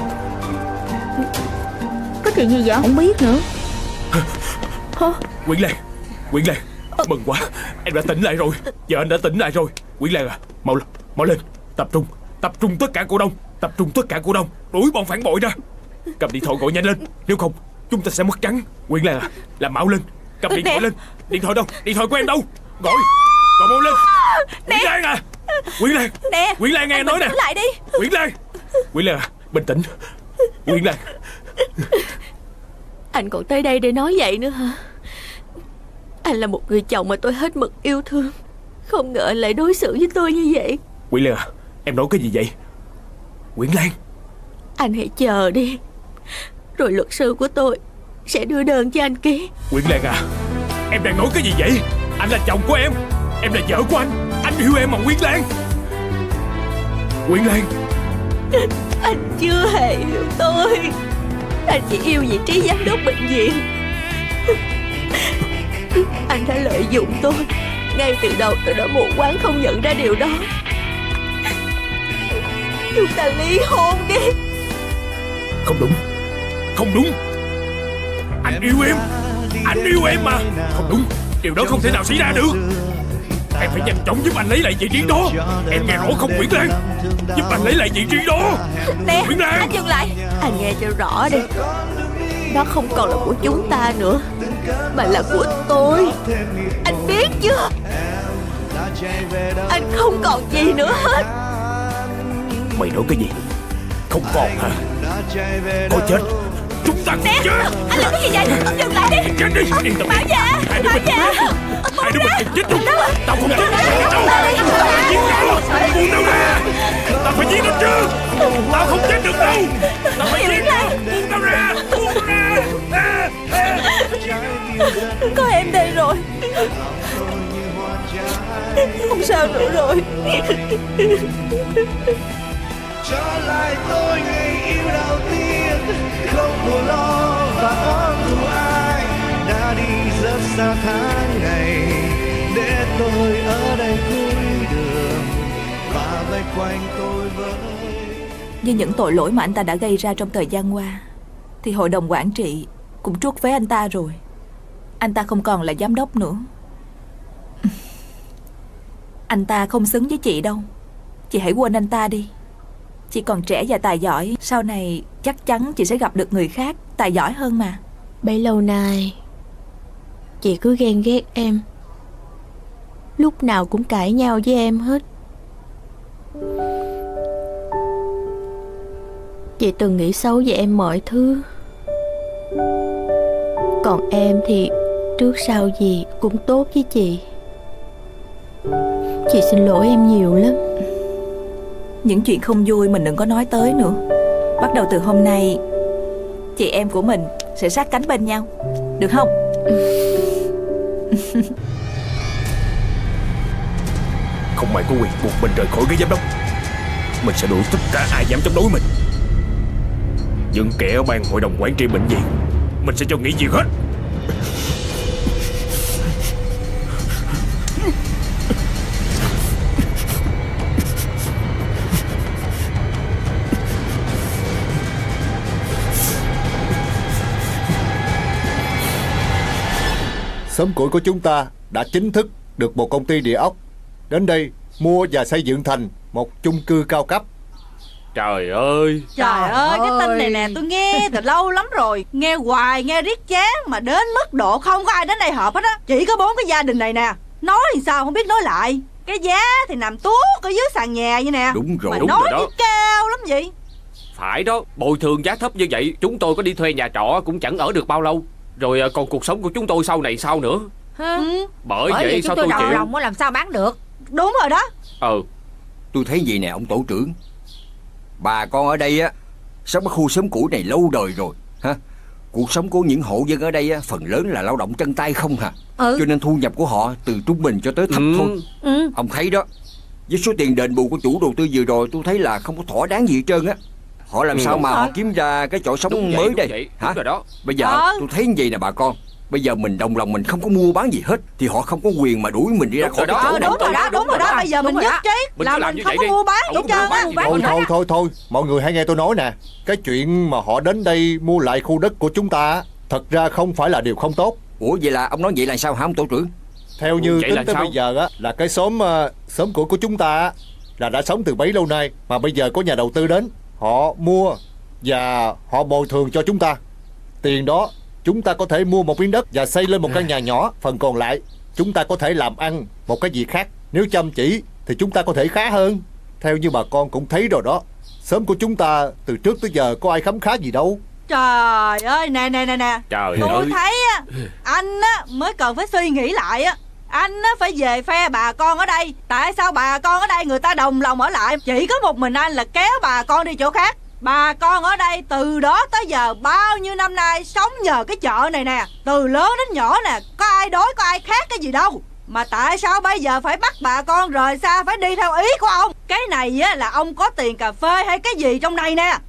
Có chuyện gì vậy? Không biết nữa. Hả? Quyển Lan. Quyển Lan. Mừng quá, em đã tỉnh lại rồi. Giờ anh đã tỉnh lại rồi. Quyển Lan à, mau lên, mau lên. Tập trung, tập trung tất cả cổ đông. Tập trung tất cả cổ đông, đuổi bọn phản bội ra. Cầm điện thoại gọi nhanh lên, nếu không chúng ta sẽ mất trắng. Quyển Lan à, làm mau lên. Cầm điện thoại lên. Điện thoại đâu? Điện thoại của em đâu? Gọi, gọi mau lên. Quyển Lan à. Quyển Lan. Nè, Quyển Lan nghe anh nói nè. lại đi. Quyển Lan. Quyển Lan à, bình tĩnh. Quyển Lan. Anh còn tới đây để nói vậy nữa hả? Anh là một người chồng mà tôi hết mực yêu thương. Không ngờ anh lại đối xử với tôi như vậy. Quyển Lan à, em nói cái gì vậy? Quyển Lan. Anh hãy chờ đi, rồi luật sư của tôi sẽ đưa đơn cho anh ký. Quyển Lan à, em đang nói cái gì vậy? Anh là chồng của em, em là vợ của anh. Anh yêu em mà Quyển Lan. Quyển Lan. Anh chưa hề yêu tôi. Anh chỉ yêu vị trí giám đốc bệnh viện. Anh đã lợi dụng tôi. Ngay từ đầu tôi đã mù quáng không nhận ra điều đó. Chúng ta ly hôn đi. Không đúng. Không đúng. Anh yêu em. Anh yêu em mà. Không đúng. Điều đó không thể nào xảy ra được. Em phải nhanh chóng giúp anh lấy lại vị trí đó. Em nghe rõ không Quyển Lan? Giúp anh lấy lại vị trí đó. Nè, Quyển Lan. anh dừng lại. Anh nghe cho rõ đi. Nó không còn là của chúng ta nữa, mà là của tôi. Anh biết chưa? Anh không còn gì nữa hết. Mày nói cái gì? Không còn hả? Có chết chúng ta cùng Nè, chết. anh làm cái gì vậy? Dừng lại đi. Chết đi. Yên tâm. Bảo vệ. Hai đứa mình Bảo vệ. Hai đứa mình cùng chết chung. Tao không chết. Tao. Buông tao ra. ơi, Gì vậy ta? Buông tao ra, buông ra. Có em đây rồi. Không sao nữa rồi. Trở lại tôi ngày yêu đầu tiên, không buồn lo và oán thù ai. Đã đi rất xa tháng ngày, để tôi ở đây cuối đường và vây quanh tôi với. Với những tội lỗi mà anh ta đã gây ra trong thời gian qua, thì hội đồng quản trị cũng truất phế anh ta rồi. Anh ta không còn là giám đốc nữa. Anh ta không xứng với chị đâu. Chị hãy quên anh ta đi. Chị còn trẻ và tài giỏi, sau này chắc chắn chị sẽ gặp được người khác tài giỏi hơn mà. Bấy lâu nay chị cứ ghen ghét em, lúc nào cũng cãi nhau với em hết. Chị từng nghĩ xấu về em mọi thứ, còn em thì trước sau gì cũng tốt với chị. Chị xin lỗi em nhiều lắm. Những chuyện không vui mình đừng có nói tới nữa. Bắt đầu từ hôm nay, chị em của mình sẽ sát cánh bên nhau, được không? Không ai có quyền buộc mình rời khỏi cái giám đốc. Mình sẽ đuổi tất cả ai dám chống đối mình. Những kẻ ở ban hội đồng quản trị bệnh viện, mình sẽ cho nghỉ việc hết. Xóm củi của chúng ta đã chính thức được một công ty địa ốc đến đây mua và xây dựng thành một chung cư cao cấp. Trời ơi, Trời ơi, cái tin này nè tôi nghe từ lâu lắm rồi. Nghe hoài, nghe riết chán, mà đến mức độ không có ai đến đây họp hết á. Chỉ có bốn cái gia đình này nè. Nói thì sao không biết nói lại. Cái giá thì nằm tuốt ở dưới sàn nhà vậy nè. Đúng rồi, mà đúng nói rồi đó. như cao lắm vậy. Phải đó, bồi thường giá thấp như vậy, chúng tôi có đi thuê nhà trọ cũng chẳng ở được bao lâu. Rồi còn cuộc sống của chúng tôi sau này sao nữa. Ừ. Bởi, Bởi vậy vì sao chúng tôi tôi đầu chịu. lòng làm sao bán được. Đúng rồi đó. Ừ. Tôi thấy gì nè ông tổ trưởng, bà con ở đây á sống ở khu xóm cũ này lâu đời rồi ha. Cuộc sống của những hộ dân ở đây á, phần lớn là lao động chân tay không hả. Ừ. Cho nên thu nhập của họ từ trung bình cho tới thấp Ừ. thôi. Ừ. Ông thấy đó, với số tiền đền bù của chủ đầu tư vừa rồi tôi thấy là không có thỏa đáng gì hết trơn á. Họ làm Ừ, sao đúng mà rồi. họ kiếm ra cái chỗ sống Đúng vậy, mới đúng đây vậy, hả? đúng rồi đó. Bây giờ Ờ. tôi thấy như vậy nè bà con, bây giờ mình đồng lòng mình không có mua bán gì hết thì họ không có quyền mà đuổi mình đi ra Đúng khỏi rồi cái đó. chỗ Ờ, đó. đúng rồi đó, đúng rồi đó. Bây giờ Đúng mình rồi nhất đó. trí Mình là cứ làm mình như không vậy có đi. mua bán Không gì có trơn mua á. bán gì hết. Thôi thôi thôi thôi, mọi người hãy nghe tôi nói nè. Cái chuyện mà họ đến đây mua lại khu đất của chúng ta thật ra không phải là điều không tốt. Ủa vậy là ông nói vậy là sao hả ông tổ trưởng? Theo như Vậy là tính tới sao? bây giờ á, là cái xóm uh, xóm củi của chúng ta á, là đã sống từ bấy lâu nay, mà bây giờ có nhà đầu tư đến, họ mua và họ bồi thường cho chúng ta. Tiền đó chúng ta có thể mua một miếng đất và xây lên một căn nhà nhỏ. Phần còn lại chúng ta có thể làm ăn một cái gì khác. Nếu chăm chỉ thì chúng ta có thể khá hơn. Theo như bà con cũng thấy rồi đó, xóm của chúng ta từ trước tới giờ có ai khấm khá gì đâu. Trời ơi, nè nè nè nè. Trời Tôi ơi. thấy á, anh á mới cần phải suy nghĩ lại á. Anh á phải về phe bà con ở đây. Tại sao bà con ở đây người ta đồng lòng ở lại, chỉ có một mình anh là kéo bà con đi chỗ khác. Bà con ở đây từ đó tới giờ bao nhiêu năm nay sống nhờ cái chợ này nè, từ lớn đến nhỏ nè, có ai đói có ai khác cái gì đâu. Mà tại sao bây giờ phải bắt bà con rời xa, phải đi theo ý của ông? Cái này á là ông có tiền cà phê hay cái gì trong đây nè.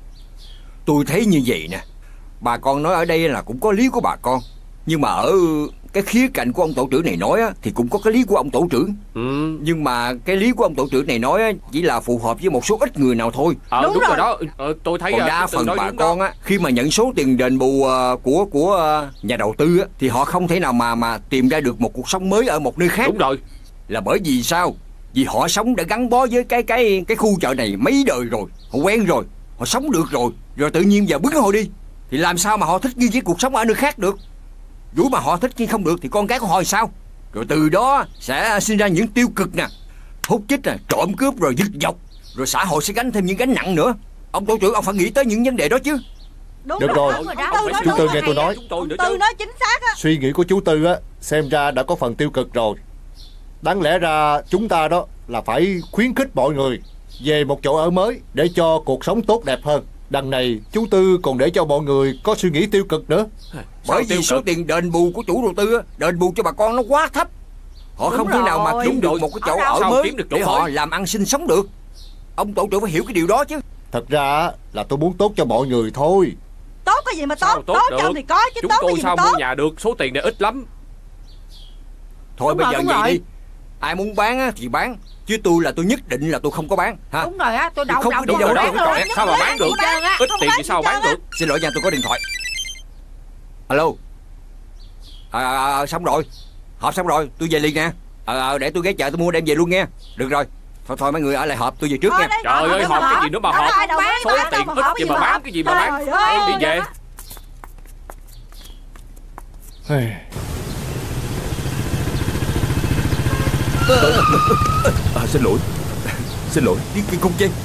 Tôi thấy như vậy nè, bà con nói ở đây là cũng có lý của bà con, nhưng mà ở cái khía cạnh của ông tổ trưởng này nói á, thì cũng có cái lý của ông tổ trưởng. Ừ. Nhưng mà cái lý của ông tổ trưởng này nói á, chỉ là phù hợp với một số ít người nào thôi. Ờ, Đúng đúng, rồi rồi. đó. Ờ, tôi thấy Còn ờ, đa cái từ phần đó bà đúng con đó. á, khi mà nhận số tiền đền bù ờ, của của ờ, nhà đầu tư á, thì họ không thể nào mà mà tìm ra được một cuộc sống mới ở một nơi khác. Đúng rồi. Là bởi vì sao? Vì họ sống đã gắn bó với cái cái cái khu chợ này mấy đời rồi, họ quen rồi, họ sống được rồi, rồi tự nhiên giờ bứng họ đi thì làm sao mà họ thích nghi với cuộc sống ở nơi khác được?如mà họ thích nghi không được thì con cái của họ thì sao? Rồi từ đó sẽ sinh ra những tiêu cực nè, hút chích nè, trộm cướp rồi giật dọc, rồi xã hội sẽ gánh thêm những gánh nặng nữa. Ông tổ trưởng ông phải nghĩ tới những vấn đề đó chứ. Đúng Được rồi, rồi. đúng Ông Tư phải nói Chú đúng Tư rồi, nghe tôi hay á. nói. Chúng tôi nữa Tư chứ. nói chính xác á. Suy nghĩ của chú Tư á, xem ra đã có phần tiêu cực rồi. Đáng lẽ ra chúng ta đó là phải khuyến khích mọi người về một chỗ ở mới để cho cuộc sống tốt đẹp hơn. Đằng này chú Tư còn để cho mọi người có suy nghĩ tiêu cực nữa. Bởi vì số tiền đền bù của chủ đầu tư đền bù cho bà con nó quá thấp. Họ Đúng không thể nào mà rồi. kiếm được một cái chỗ ở Sao mới kiếm được chỗ để họ mới? làm ăn sinh sống được. Ông tổ trưởng phải hiểu cái điều đó chứ. Thật ra là tôi muốn tốt cho mọi người thôi. Tốt cái gì mà Sao tốt? tốt Tốt được? cho thì có chứ Chúng tốt cái tôi gì sao mà mua tốt? nhà được, số tiền này ít lắm. Thôi Đúng bây rồi, giờ đúng vậy rồi. đi. Ai muốn bán á thì bán, chứ tôi là tôi nhất định là tôi không có bán ha. Đúng rồi á, tôi đồng Không đồng có đi đâu với đó, bạn không rồi. có. Sao mà bán được? Ít tiền thì sao bán được? Xin lỗi nha, tôi có điện thoại. Alo. À, à, à, xong rồi. Họp xong rồi, tôi về liền nè. À, à, để tôi ghé chợ tôi mua đem về luôn nha. Được rồi. Thôi thôi mấy người ở lại họp, tôi về trước nha. Trời ơi, họp cái gì nữa mà họp? Số tiền ít gì mà bán cái gì mà bán? Thôi đi về. À, xin lỗi. Xin lỗi. Đi cái cung trên.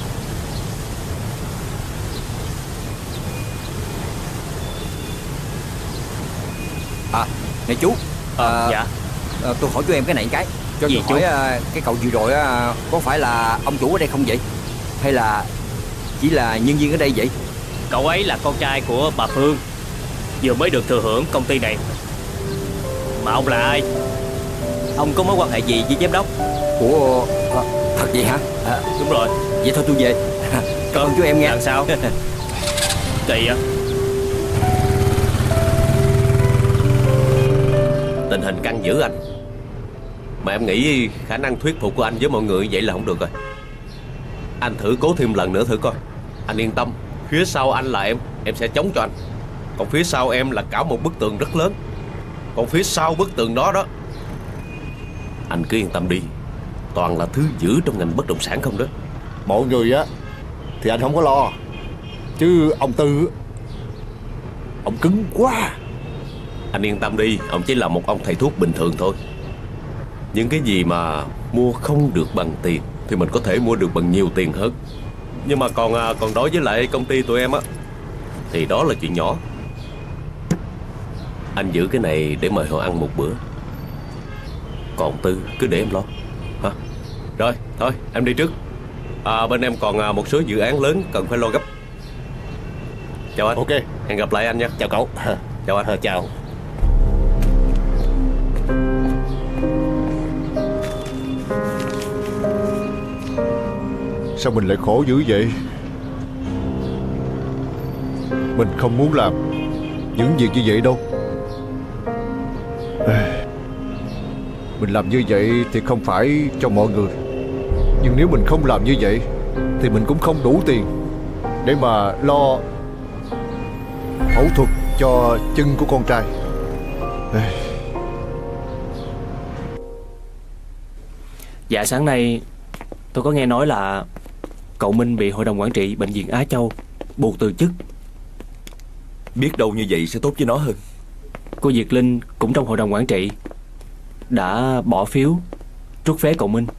À, này chú. À, dạ. À, tôi hỏi chú em cái này cái. Cho Gì tôi chú? hỏi à, cái cậu vừa rồi á, có phải là ông chủ ở đây không vậy? Hay là chỉ là nhân viên ở đây vậy? Cậu ấy là con trai của bà Phương, vừa mới được thừa hưởng công ty này. Mà ông là ai? Ông có mối quan hệ gì với giám đốc? Ủa, à, thật vậy hả? À, đúng rồi. Vậy thôi tôi về. Cảm ơn chú em nghe. Làm sao? Kỳ á. Tình hình căng dữ anh. Mà em nghĩ khả năng thuyết phục của anh với mọi người vậy là không được rồi. Anh thử cố thêm lần nữa thử coi. Anh yên tâm, phía sau anh là em, em sẽ chống cho anh. Còn phía sau em là cả một bức tường rất lớn. Còn phía sau bức tường đó đó, anh cứ yên tâm đi, toàn là thứ dữ trong ngành bất động sản không đó. Mọi người á thì anh không có lo, chứ ông Tư ông cứng quá. Anh yên tâm đi, ông chỉ là một ông thầy thuốc bình thường thôi. Những cái gì mà mua không được bằng tiền thì mình có thể mua được bằng nhiều tiền hơn. Nhưng mà còn còn đối với lại công ty tụi em á thì đó là chuyện nhỏ. Anh giữ cái này để mời họ ăn một bữa, còn Tư cứ để em lo hả? Rồi thôi em đi trước. à, Bên em còn một số dự án lớn cần phải lo gấp. Chào anh. Ok, hẹn gặp lại anh nha. chào cậu. Chào anh. Chào. Sao mình lại khổ dữ vậy? Mình không muốn làm những việc như vậy đâu. Mình làm như vậy thì không phải cho mọi người, nhưng nếu mình không làm như vậy thì mình cũng không đủ tiền để mà lo phẫu thuật cho chân của con trai. Dạ sáng nay tôi có nghe nói là cậu Minh bị hội đồng quản trị bệnh viện Á Châu buộc từ chức. Biết đâu như vậy sẽ tốt với nó hơn. Cô Diệt Linh cũng trong hội đồng quản trị, đã bỏ phiếu trút phế cậu Minh.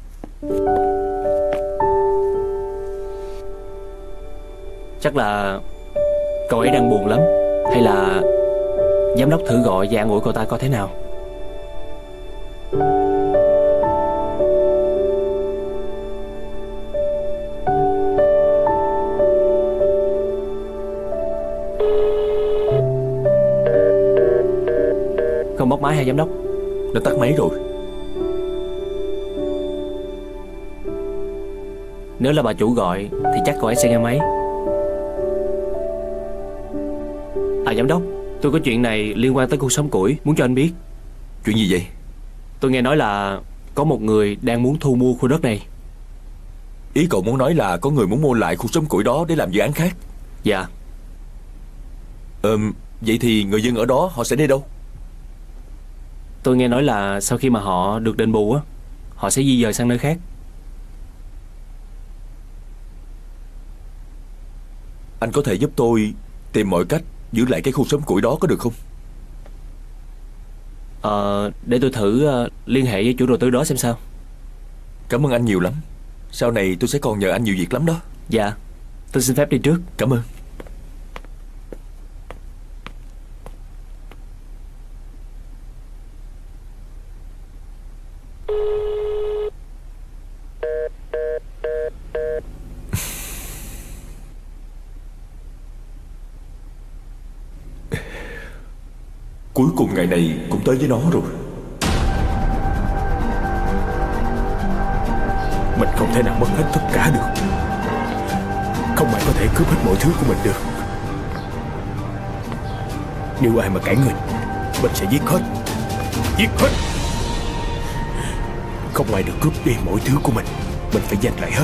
Chắc là cậu ấy đang buồn lắm. Hay là giám đốc thử gọi và an ủi cậu ta coi thế nào. Không bóc máy hả giám đốc? Đã tắt máy rồi. Nếu là bà chủ gọi thì chắc cậu ấy sẽ nghe máy. À giám đốc, tôi có chuyện này liên quan tới cuộc sống củi, muốn cho anh biết. Chuyện gì vậy? Tôi nghe nói là có một người đang muốn thu mua khu đất này. Ý cậu muốn nói là có người muốn mua lại khu sống củi đó để làm dự án khác? Dạ. Ừm, vậy thì người dân ở đó họ sẽ đi đâu? Tôi nghe nói là sau khi mà họ được đền bù á, họ sẽ di dời sang nơi khác. Anh có thể giúp tôi tìm mọi cách giữ lại cái khu sống củi đó có được không? Ờ, để tôi thử uh, liên hệ với chủ đầu tư đó xem sao. Cảm ơn anh nhiều lắm. Sau này tôi sẽ còn nhờ anh nhiều việc lắm đó. Dạ, tôi xin phép đi trước. Cảm ơn. Cuối cùng ngày này cũng tới với nó rồi. Mình không thể nào mất hết tất cả được. Không ai có thể cướp hết mọi thứ của mình được. Nếu ai mà cản mình, mình sẽ giết hết. Giết hết. Không ai được cướp đi mọi thứ của mình. Mình phải giành lại hết.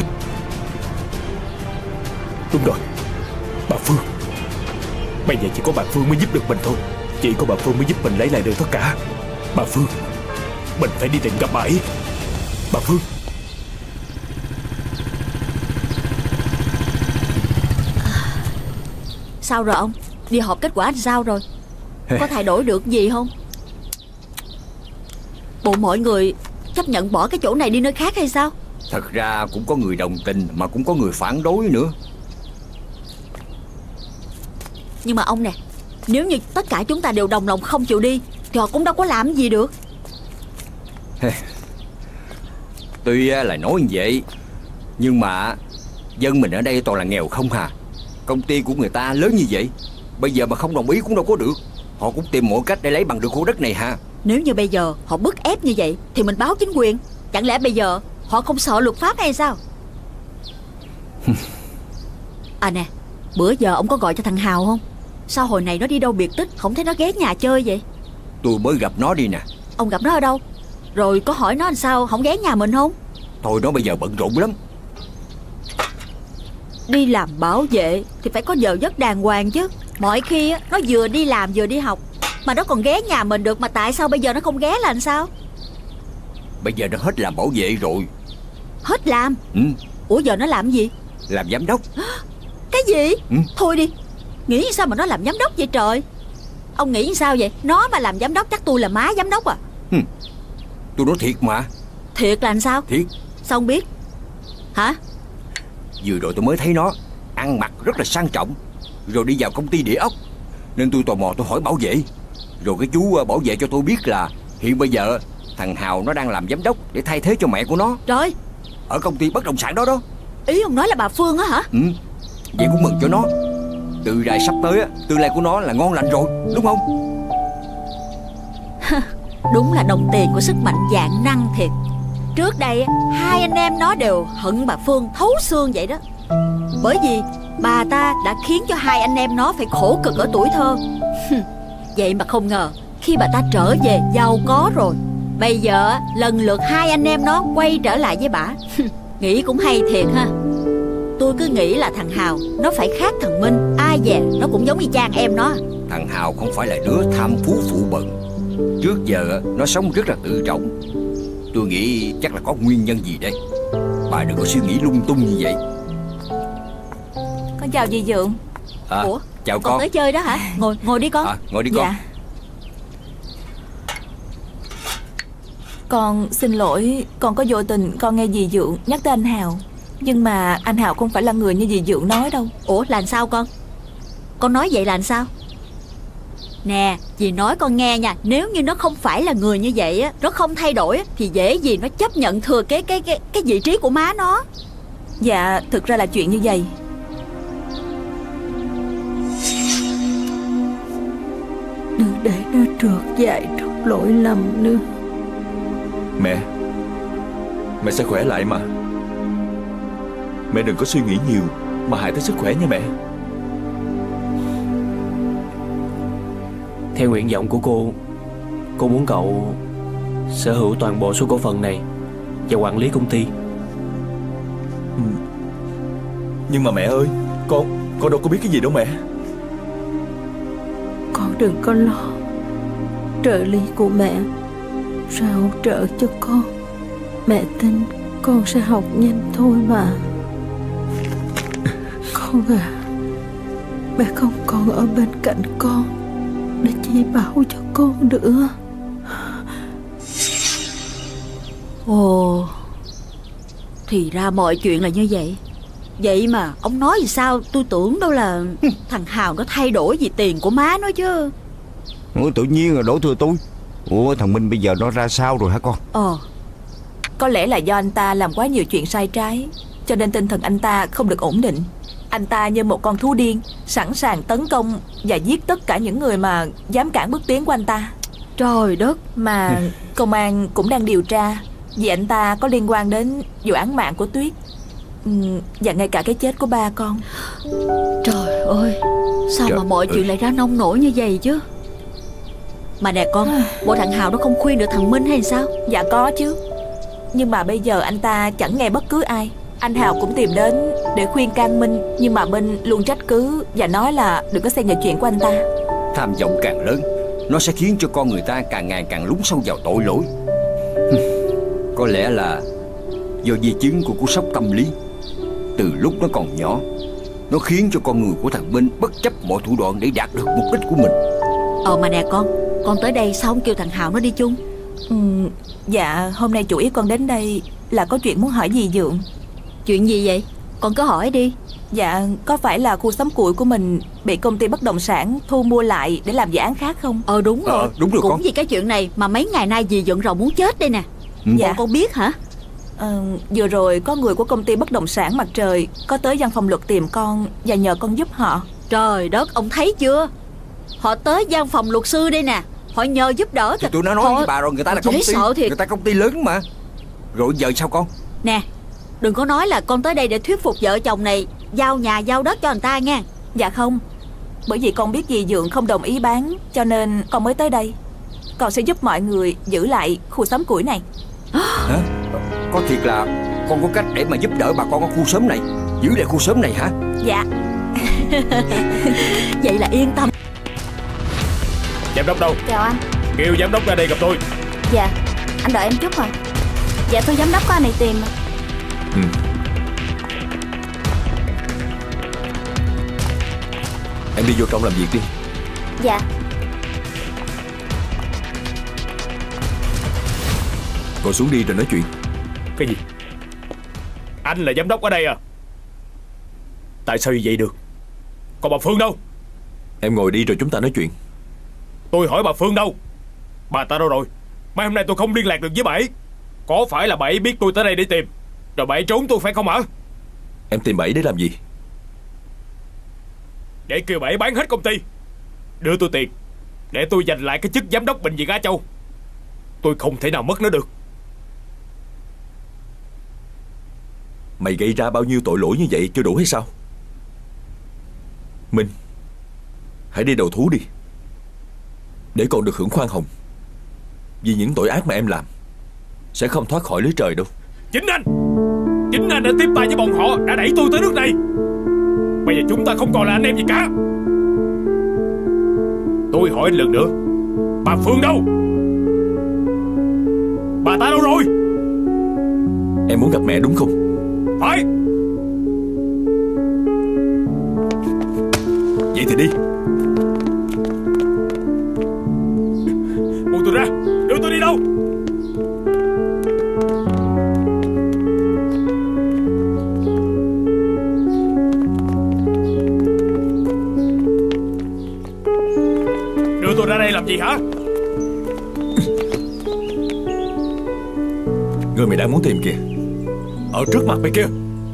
Đúng rồi, bà Phương. Bây giờ chỉ có bà Phương mới giúp được mình thôi. Chỉ có bà Phương mới giúp mình lấy lại được tất cả. Bà Phương, mình phải đi tìm gặp bà ấy. Bà Phương. Sao rồi ông? Đi họp kết quả sao rồi? Có thay đổi được gì không? Bộ mọi người chấp nhận bỏ cái chỗ này đi nơi khác hay sao? Thật ra cũng có người đồng tình mà cũng có người phản đối nữa. Nhưng mà ông nè, nếu như tất cả chúng ta đều đồng lòng không chịu đi thì họ cũng đâu có làm gì được. Tuy là nói như vậy, nhưng mà dân mình ở đây toàn là nghèo không hà. Công ty của người ta lớn như vậy, bây giờ mà không đồng ý cũng đâu có được. Họ cũng tìm mọi cách để lấy bằng được khu đất này hả? Nếu như bây giờ họ bức ép như vậy thì mình báo chính quyền. Chẳng lẽ bây giờ họ không sợ luật pháp hay sao? À nè, bữa giờ ông có gọi cho thằng Hào không? Sao hồi này nó đi đâu biệt tích, không thấy nó ghé nhà chơi vậy? Tôi mới gặp nó đi nè. Ông gặp nó ở đâu? Rồi có hỏi nó làm sao không ghé nhà mình không? Thôi nó bây giờ bận rộn lắm. Đi làm bảo vệ thì phải có giờ giấc đàng hoàng chứ. Mọi khi nó vừa đi làm vừa đi học mà nó còn ghé nhà mình được. Mà tại sao bây giờ nó không ghé là làm sao? Bây giờ nó hết làm bảo vệ rồi. Hết làm? Ừ. Ủa giờ nó làm gì? Làm giám đốc. Cái gì? Ừ. Thôi đi. Nghĩ sao mà nó làm giám đốc vậy trời? Ông nghĩ sao vậy? Nó mà làm giám đốc chắc tôi là má giám đốc à? Ừ. Tôi nói thiệt mà. Thiệt là làm sao? Thiệt. Sao không biết? Hả? Vừa rồi tôi mới thấy nó ăn mặc rất là sang trọng, rồi đi vào công ty địa ốc, nên tôi tò mò tôi hỏi bảo vệ. Rồi cái chú bảo vệ cho tôi biết là hiện bây giờ thằng Hào nó đang làm giám đốc để thay thế cho mẹ của nó. Rồi. Ở công ty bất động sản đó đó. Ý ông nói là bà Phương á hả? Ừ. Vậy cũng mừng cho nó. Từ rày sắp tới á, tương lai của nó là ngon lành rồi, đúng không? Đúng là đồng tiền của sức mạnh vạn năng thiệt. Trước đây hai anh em nó đều hận bà Phương thấu xương vậy đó. Bởi vì bà ta đã khiến cho hai anh em nó phải khổ cực ở tuổi thơ. Vậy mà không ngờ khi bà ta trở về giàu có rồi, bây giờ lần lượt hai anh em nó quay trở lại với bà. Nghĩ cũng hay thiệt ha. Tôi cứ nghĩ là thằng Hào nó phải khác thằng Minh. Ai dè nó cũng giống y chang em nó. Thằng Hào không phải là đứa tham phú phụ bận. Trước giờ nó sống rất là tự trọng. Tôi nghĩ chắc là có nguyên nhân gì đây. Bà đừng có suy nghĩ lung tung như vậy. Con chào dì Dượng. À, ủa chào con con. tới chơi đó hả? Ngồi ngồi đi con. À, ngồi đi con. Dạ. Con xin lỗi, con có vô tình con nghe dì Dượng nhắc tới anh Hào. Nhưng mà anh Hào không phải là người như dì Dượng nói đâu. Ủa là sao con? Con nói vậy là sao? Nè, dì nói con nghe nha. Nếu như nó không phải là người như vậy á, nó không thay đổi á, thì dễ gì nó chấp nhận thừa cái cái cái cái vị trí của má nó. Dạ, thực ra là chuyện như vậy. Đừng để nó trượt dại trong lỗi lầm nữa. Mẹ, mẹ sẽ khỏe lại mà. Mẹ đừng có suy nghĩ nhiều mà hại tới sức khỏe nha mẹ. Theo nguyện vọng của cô, cô muốn cậu sở hữu toàn bộ số cổ phần này và quản lý công ty. Ừ. Nhưng mà mẹ ơi, Con Con đâu có biết cái gì đâu mẹ. Con đừng có lo. Trợ lý của mẹ sẽ hỗ trợ cho con. Mẹ tin con sẽ học nhanh thôi mà. Con à, mẹ không còn ở bên cạnh con để chỉ bảo cho con nữa. Ồ, thì ra mọi chuyện là như vậy. Vậy mà ông nói gì sao tôi tưởng đâu là thằng Hào nó thay đổi vì tiền của má nó chứ. Ủa, tự nhiên là đổ thừa tôi. Ủa thằng Minh bây giờ nó ra sao rồi hả con? Ờ, có lẽ là do anh ta làm quá nhiều chuyện sai trái, cho nên tinh thần anh ta không được ổn định. Anh ta như một con thú điên, sẵn sàng tấn công và giết tất cả những người mà dám cản bước tiến của anh ta. Trời đất. Mà công an cũng đang điều tra vì anh ta có liên quan đến vụ án mạng của Tuyết, ừ, và ngay cả cái chết của ba con. Trời ơi, sao Trời mà mọi ơi. chuyện lại ra nông nổi như vậy chứ? Mà nè con, bộ thằng Hào nó không khuyên được thằng Minh hay sao? Dạ có chứ, nhưng mà bây giờ anh ta chẳng nghe bất cứ ai. Anh Hào cũng tìm đến để khuyên can Minh, nhưng mà Minh luôn trách cứ và nói là đừng có xen vào chuyện của anh ta. Tham vọng càng lớn, nó sẽ khiến cho con người ta càng ngày càng lún sâu vào tội lỗi. Có lẽ là do di chứng của cú sốc tâm lý. Từ lúc nó còn nhỏ, nó khiến cho con người của thằng Minh bất chấp mọi thủ đoạn để đạt được mục đích của mình. Ờ mà nè con, con tới đây sao không kêu thằng Hào nó đi chung? Ừ, dạ hôm nay chủ yếu con đến đây là có chuyện muốn hỏi dì Dượng. Chuyện gì vậy? Con cứ hỏi đi. Dạ có phải là khu xóm củi của mình bị công ty bất động sản thu mua lại để làm dự án khác không? Ờ đúng rồi, Ờ, đúng rồi cũng con. vì cái chuyện này mà mấy ngày nay dì giận rầu muốn chết đây nè. Ừ. Dạ Dạ. con biết hả? Ờ, vừa rồi có người của công ty bất động sản Mặt Trời có tới văn phòng luật tìm con và nhờ con giúp họ. Trời đất, ông thấy chưa? Họ tới văn phòng luật sư đây nè, họ nhờ giúp đỡ. Thì tôi đã nói họ... với bà rồi, người ta là công Dễ ty, sợ thiệt. người ta công ty lớn mà. Rồi giờ sao con? Nè, đừng có nói là con tới đây để thuyết phục vợ chồng này giao nhà giao đất cho người ta nha. Dạ không, bởi vì con biết dì Dượng không đồng ý bán, cho nên con mới tới đây. Con sẽ giúp mọi người giữ lại khu xóm củi này. Hả? Có thiệt là con có cách để mà giúp đỡ bà con ở khu xóm này, giữ lại khu xóm này hả? Dạ. Vậy là yên tâm. Giám đốc đâu? Chào anh. Kêu giám đốc ra đây gặp tôi. Dạ, anh đợi em chút rồi. Dạ tôi giám đốc có anh này tìm mà. Ừ. Em đi vô trong làm việc đi. Dạ. Ngồi xuống đi rồi nói chuyện. Cái gì? Anh là giám đốc ở đây à? Tại sao như vậy được? Còn bà Phương đâu? Em ngồi đi rồi chúng ta nói chuyện. Tôi hỏi bà Phương đâu? Bà ta đâu rồi? Mấy hôm nay tôi không liên lạc được với bà ấy. Có phải là bà ấy biết tôi tới đây để tìm, rồi bà ấy trốn tôi phải không hả? Em tìm bà ấy để làm gì? Để kêu bà ấy bán hết công ty, đưa tôi tiền để tôi giành lại cái chức giám đốc bệnh viện Á Châu. Tôi không thể nào mất nó được. Mày gây ra bao nhiêu tội lỗi như vậy chưa đủ hay sao? Minh, hãy đi đầu thú đi, để con được hưởng khoan hồng. Vì những tội ác mà em làm sẽ không thoát khỏi lưới trời đâu. Chính anh Chính anh đã tiếp tay với bọn họ, đã đẩy tôi tới nước này. Bây giờ chúng ta không còn là anh em gì cả. Tôi hỏi anh lần nữa, bà Phương đâu? Bà ta đâu rồi? Em muốn gặp mẹ đúng không? Phải. Vậy thì đi. Buông tôi ra, đưa tôi đi đâu? Đưa tôi ra đây làm gì hả? Người mày đang muốn tìm kìa, ở trước mặt mày kia.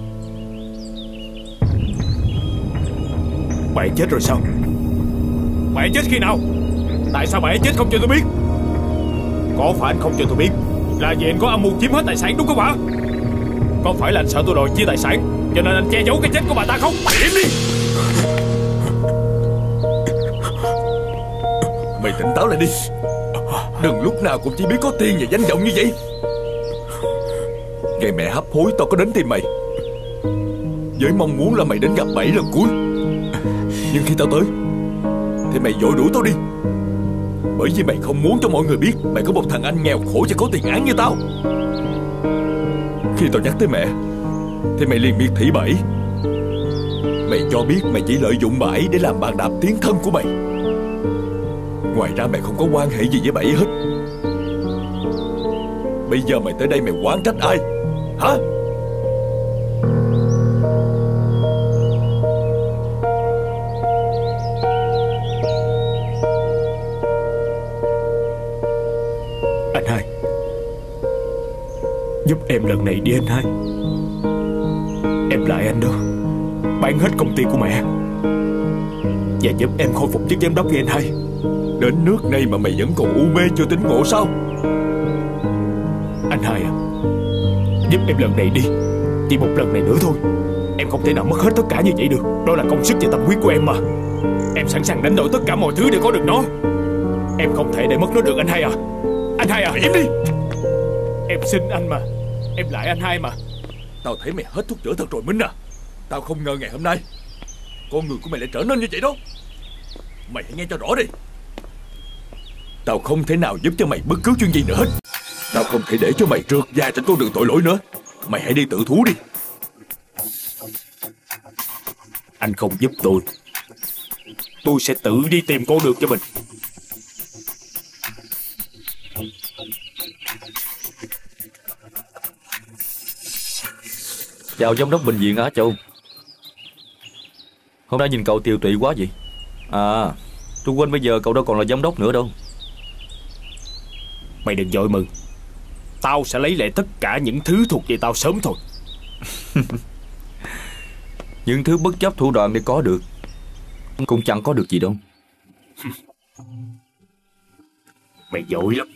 Bà ấy chết rồi sao? Bà ấy chết khi nào? Tại sao bà ấy chết không cho tôi biết? Có phải anh không cho tôi biết là vì anh có âm mưu chiếm hết tài sản đúng không hả? Có phải là anh sợ tôi đòi chia tài sản cho nên anh che giấu cái chết của bà ta không? Im đi! Mày tỉnh táo lại đi, đừng lúc nào cũng chỉ biết có tiền và danh vọng như vậy. Ngày mẹ hấp hối tao có đến tìm mày với mong muốn là mày đến gặp bảy lần cuối. Nhưng khi tao tới thì mày vội đuổi tao đi, bởi vì mày không muốn cho mọi người biết mày có một thằng anh nghèo khổ và có tiền án như tao. Khi tao nhắc tới mẹ thì mày liền miệt thị bà ấy. Mày cho biết mày chỉ lợi dụng bà ấy để làm bàn đạp tiến thân của mày. Ngoài ra mày không có quan hệ gì với bà ấy hết. Bây giờ mày tới đây mày oán trách ai hả? Anh hai, giúp em lần này đi anh hai. Em lại anh đó. bán hết công ty của mẹ và giúp em khôi phục chức giám đốc với anh Hai. Đến nước này mà mày vẫn còn u mê chưa tỉnh ngộ sao? Anh Hai à, giúp em lần này đi, chỉ một lần này nữa thôi. Em không thể nào mất hết tất cả như vậy được. Đó là công sức và tâm huyết của em mà. Em sẵn sàng đánh đổi tất cả mọi thứ để có được nó. Em không thể để mất nó được anh Hai à. Anh Hai à, em đi. Em xin anh mà. Em lại anh Hai mà. Tao thấy mày hết thuốc chữa thật rồi Minh à. Tao không ngờ ngày hôm nay con người của mày lại trở nên như vậy đó. Mày hãy nghe cho rõ đi. Tao không thể nào giúp cho mày bất cứ chuyện gì nữa hết. Tao không thể để cho mày trượt dài trên con đường tội lỗi nữa. Mày hãy đi tự thú đi. Anh không giúp tôi, tôi sẽ tự đi tìm con đường cho mình. Chào giám đốc bệnh viện Á Châu. Hôm nay nhìn cậu tiều tụy quá vậy? À, tôi quên bây giờ cậu đâu còn là giám đốc nữa đâu. Mày đừng vội mừng. Tao sẽ lấy lại tất cả những thứ thuộc về tao sớm thôi. Những thứ bất chấp thủ đoạn để có được cũng chẳng có được gì đâu. Mày vội lắm.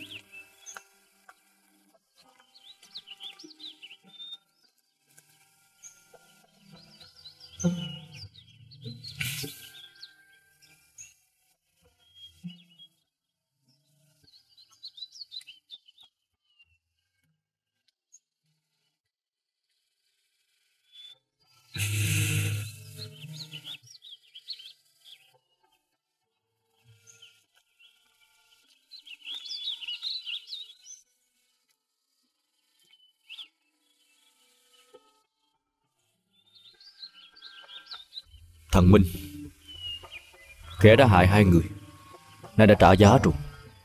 Thằng Minh, kẻ đã hại hai người, nay đã trả giá rồi.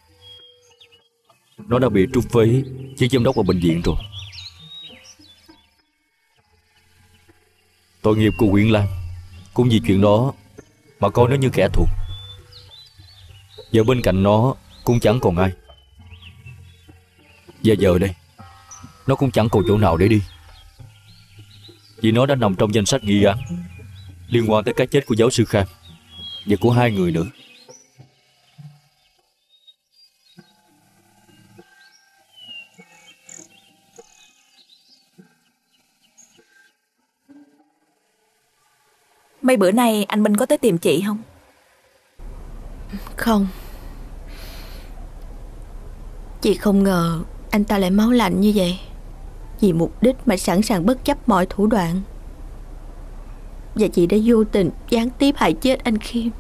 Nó đã bị trút phế chiếc giám đốc ở bệnh viện rồi. Tội nghiệp của Quyển Lan cũng vì chuyện đó mà coi nó như kẻ thù. Giờ bên cạnh nó cũng chẳng còn ai. Và giờ đây nó cũng chẳng còn chỗ nào để đi, vì nó đã nằm trong danh sách nghi án liên quan tới cái chết của giáo sư Khang và của hai người nữa. Mấy bữa nay anh Minh có tới tìm chị không? Không. Chị không ngờ anh ta lại máu lạnh như vậy, vì mục đích mà sẵn sàng bất chấp mọi thủ đoạn. Và chị đã vô tình gián tiếp hại chết anh Khiêm.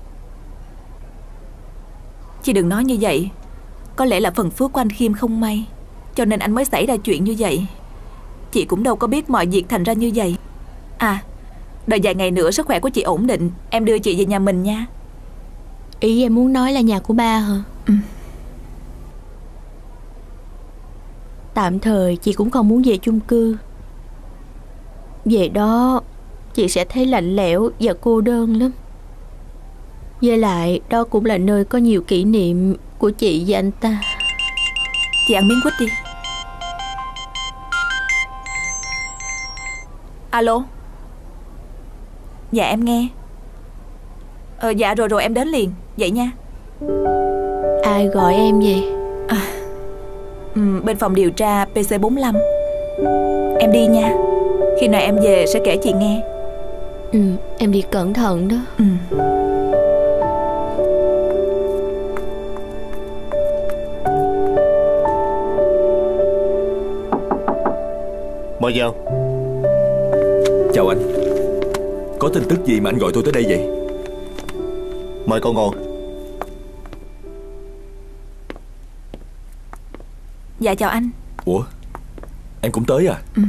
Chị đừng nói như vậy. Có lẽ là phần phước của anh Khiêm không may, cho nên anh mới xảy ra chuyện như vậy. Chị cũng đâu có biết mọi việc thành ra như vậy. À, đợi vài ngày nữa sức khỏe của chị ổn định, em đưa chị về nhà mình nha. Ý em muốn nói là nhà của ba hả? Ừ. Tạm thời chị cũng không muốn về chung cư. Về đó chị sẽ thấy lạnh lẽo và cô đơn lắm. Với lại đó cũng là nơi có nhiều kỷ niệm của chị và anh ta. Chị ăn miếng quýt đi. Alo. Dạ em nghe. Ờ dạ rồi rồi em đến liền. Vậy nha. Ai gọi em vậy? À, ừ, bên phòng điều tra P C bốn lăm. Em đi nha. Khi nào em về sẽ kể chị nghe. Ừ, em đi cẩn thận đó. Ừ. Mời vào. Chào anh. Có tin tức gì mà anh gọi tôi tới đây vậy? Mời con ngồi. Dạ chào anh. Ủa, em cũng tới à? Ừ.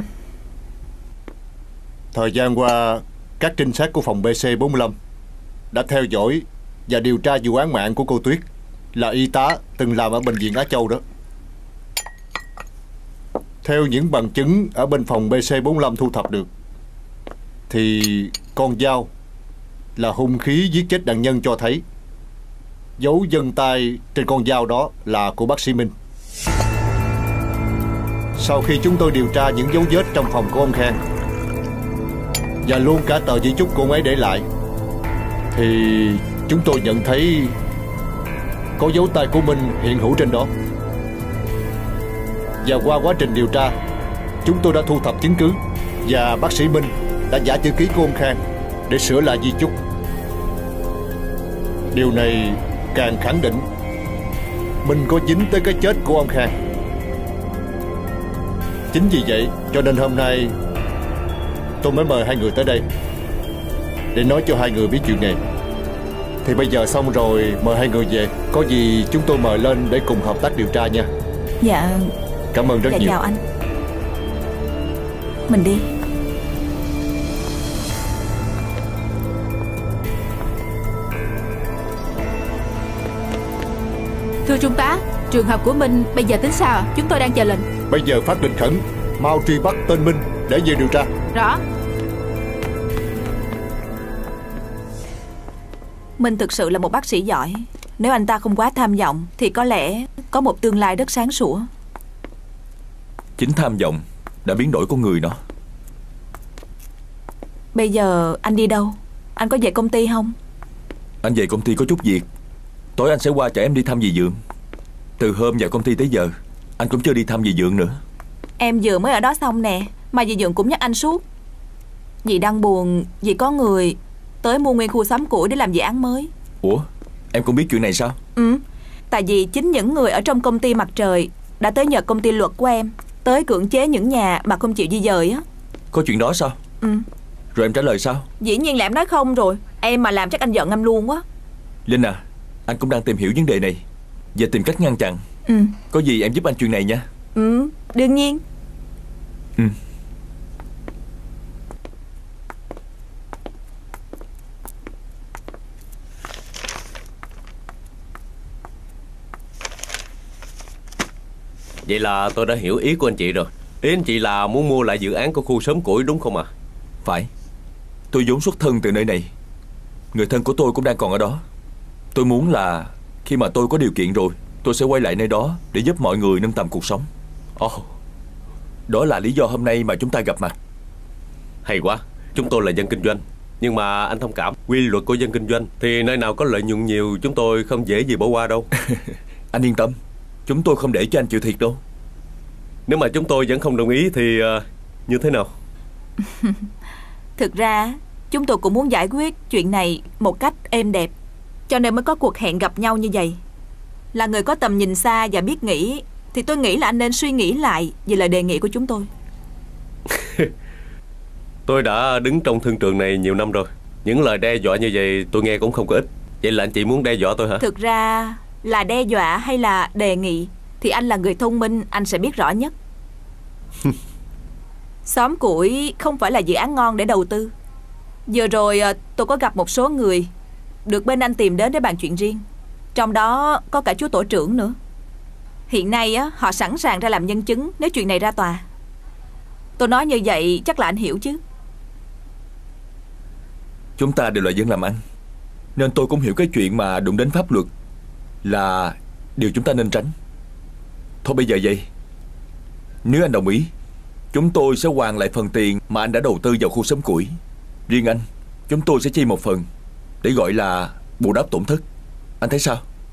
Thời gian qua, các trinh sát của phòng B C bốn lăm đã theo dõi và điều tra vụ án mạng của cô Tuyết, là y tá từng làm ở bệnh viện Á Châu đó. Theo những bằng chứng ở bên phòng B C bốn lăm thu thập được, thì con dao là hung khí giết chết nạn nhân cho thấy dấu vân tay trên con dao đó là của bác sĩ Minh. Sau khi chúng tôi điều tra những dấu vết trong phòng của ông Khang và luôn cả tờ di chúc cô ấy để lại, thì chúng tôi nhận thấy có dấu tay của Minh hiện hữu trên đó. Và qua quá trình điều tra, chúng tôi đã thu thập chứng cứ, và bác sĩ Minh đã giả chữ ký của ông Khang để sửa lại di chúc. Điều này càng khẳng định Minh có dính tới cái chết của ông Khang. Chính vì vậy cho nên hôm nay tôi mới mời hai người tới đây để nói cho hai người biết chuyện này. Thì bây giờ xong rồi, mời hai người về. Có gì chúng tôi mời lên để cùng hợp tác điều tra nha. Dạ. Cảm ơn rất dạ, nhiều. Chào anh. Mình đi. Thưa Trung tá, trường hợp của Minh bây giờ tính sao? Chúng tôi đang chờ lệnh. Bây giờ phát lệnh khẩn, mau truy bắt tên Minh để về điều tra. Rõ. Minh thực sự là một bác sĩ giỏi. Nếu anh ta không quá tham vọng thì có lẽ có một tương lai rất sáng sủa. Chính tham vọng đã biến đổi con người nó. Bây giờ anh đi đâu? Anh có về công ty không? Anh về công ty có chút việc. Tối anh sẽ qua chở em đi thăm dì Dượng. Từ hôm vào công ty tới giờ anh cũng chưa đi thăm dì Dượng nữa. Em vừa mới ở đó xong nè, mà dì Dượng cũng nhắc anh suốt. Dì đang buồn vì có người tới mua nguyên khu xóm củi để làm dự án mới. Ủa, em cũng biết chuyện này sao? Ừ, tại vì chính những người ở trong công ty Mặt Trời đã tới nhờ công ty luật của em tới cưỡng chế những nhà mà không chịu di dời á. Có chuyện đó sao? Ừ. Rồi em trả lời sao? Dĩ nhiên là em nói không rồi. Em mà làm chắc anh giận em luôn quá. Linh à, anh cũng đang tìm hiểu vấn đề này và tìm cách ngăn chặn. Ừ. Có gì em giúp anh chuyện này nha. Ừ, đương nhiên. Ừ. Vậy là tôi đã hiểu ý của anh chị rồi. Ý anh chị là muốn mua lại dự án của khu xóm củi đúng không ạ? À? Phải. Tôi vốn xuất thân từ nơi này. Người thân của tôi cũng đang còn ở đó. Tôi muốn là khi mà tôi có điều kiện rồi, tôi sẽ quay lại nơi đó để giúp mọi người nâng tầm cuộc sống. Ồ, oh, đó là lý do hôm nay mà chúng ta gặp mặt. Hay quá. Chúng tôi là dân kinh doanh, nhưng mà anh thông cảm, quy luật của dân kinh doanh thì nơi nào có lợi nhuận nhiều chúng tôi không dễ gì bỏ qua đâu. Anh yên tâm, chúng tôi không để cho anh chịu thiệt đâu. Nếu mà chúng tôi vẫn không đồng ý thì uh, như thế nào? Thực ra chúng tôi cũng muốn giải quyết chuyện này một cách êm đẹp, cho nên mới có cuộc hẹn gặp nhau như vậy. Là người có tầm nhìn xa và biết nghĩ, thì tôi nghĩ là anh nên suy nghĩ lại về lời đề nghị của chúng tôi. Tôi đã đứng trong thương trường này nhiều năm rồi. Những lời đe dọa như vậy tôi nghe cũng không có ít. Vậy là anh chị muốn đe dọa tôi hả? Thực ra là đe dọa hay là đề nghị thì anh là người thông minh, anh sẽ biết rõ nhất. Xóm củi không phải là dự án ngon để đầu tư. Vừa rồi tôi có gặp một số người được bên anh tìm đến để bàn chuyện riêng. Trong đó có cả chú tổ trưởng nữa. Hiện nay á, họ sẵn sàng ra làm nhân chứng nếu chuyện này ra tòa. Tôi nói như vậy chắc là anh hiểu chứ. Chúng ta đều là dân làm ăn, nên tôi cũng hiểu cái chuyện mà đụng đến pháp luật là điều chúng ta nên tránh. Thôi bây giờ vậy, nếu anh đồng ý, chúng tôi sẽ hoàn lại phần tiền mà anh đã đầu tư vào khu xóm củi. Riêng anh, chúng tôi sẽ chi một phần để gọi là bù đắp tổn thất. Anh thấy sao?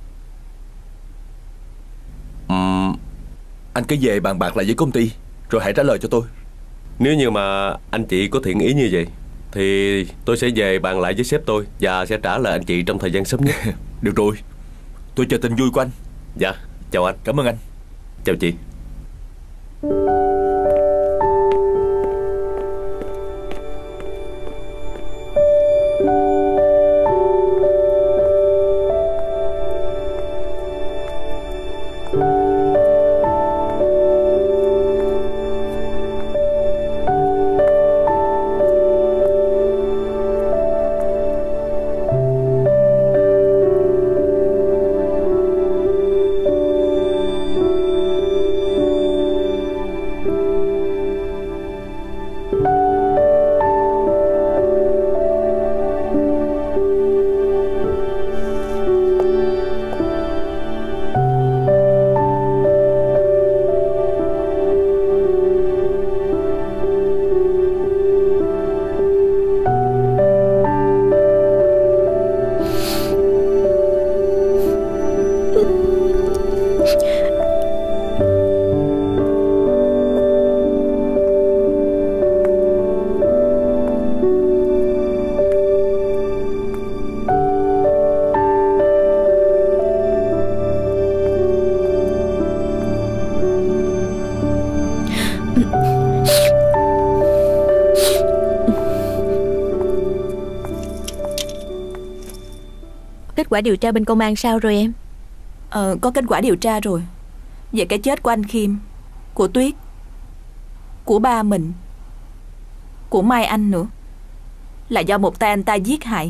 uhm. Anh cứ về bàn bạc lại với công ty rồi hãy trả lời cho tôi. Nếu như mà anh chị có thiện ý như vậy thì tôi sẽ về bàn lại với sếp tôi và sẽ trả lời anh chị trong thời gian sớm nhất. Được rồi, tôi chờ tin vui của anh. Dạ, chào anh. Cảm ơn anh. Chào chị. quả điều tra bên công an sao rồi em? Ờ, có kết quả điều tra rồi. Về cái chết của anh Khiêm, của Tuyết, của ba mình, của Mai Anh nữa, là do một tay anh ta giết hại.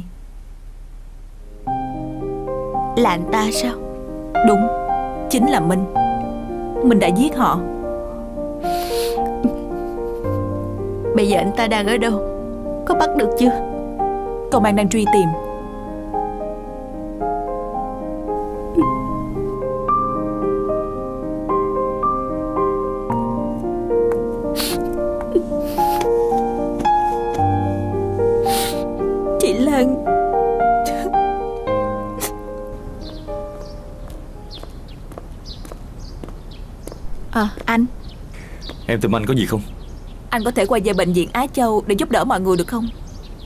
Là anh ta sao? Đúng, chính là Minh. Minh đã giết họ. Bây giờ anh ta đang ở đâu? Có bắt được chưa? Công an đang truy tìm. Chị Lan. À, anh Em tìm anh có gì không? Anh có thể quay về bệnh viện Á Châu để giúp đỡ mọi người được không?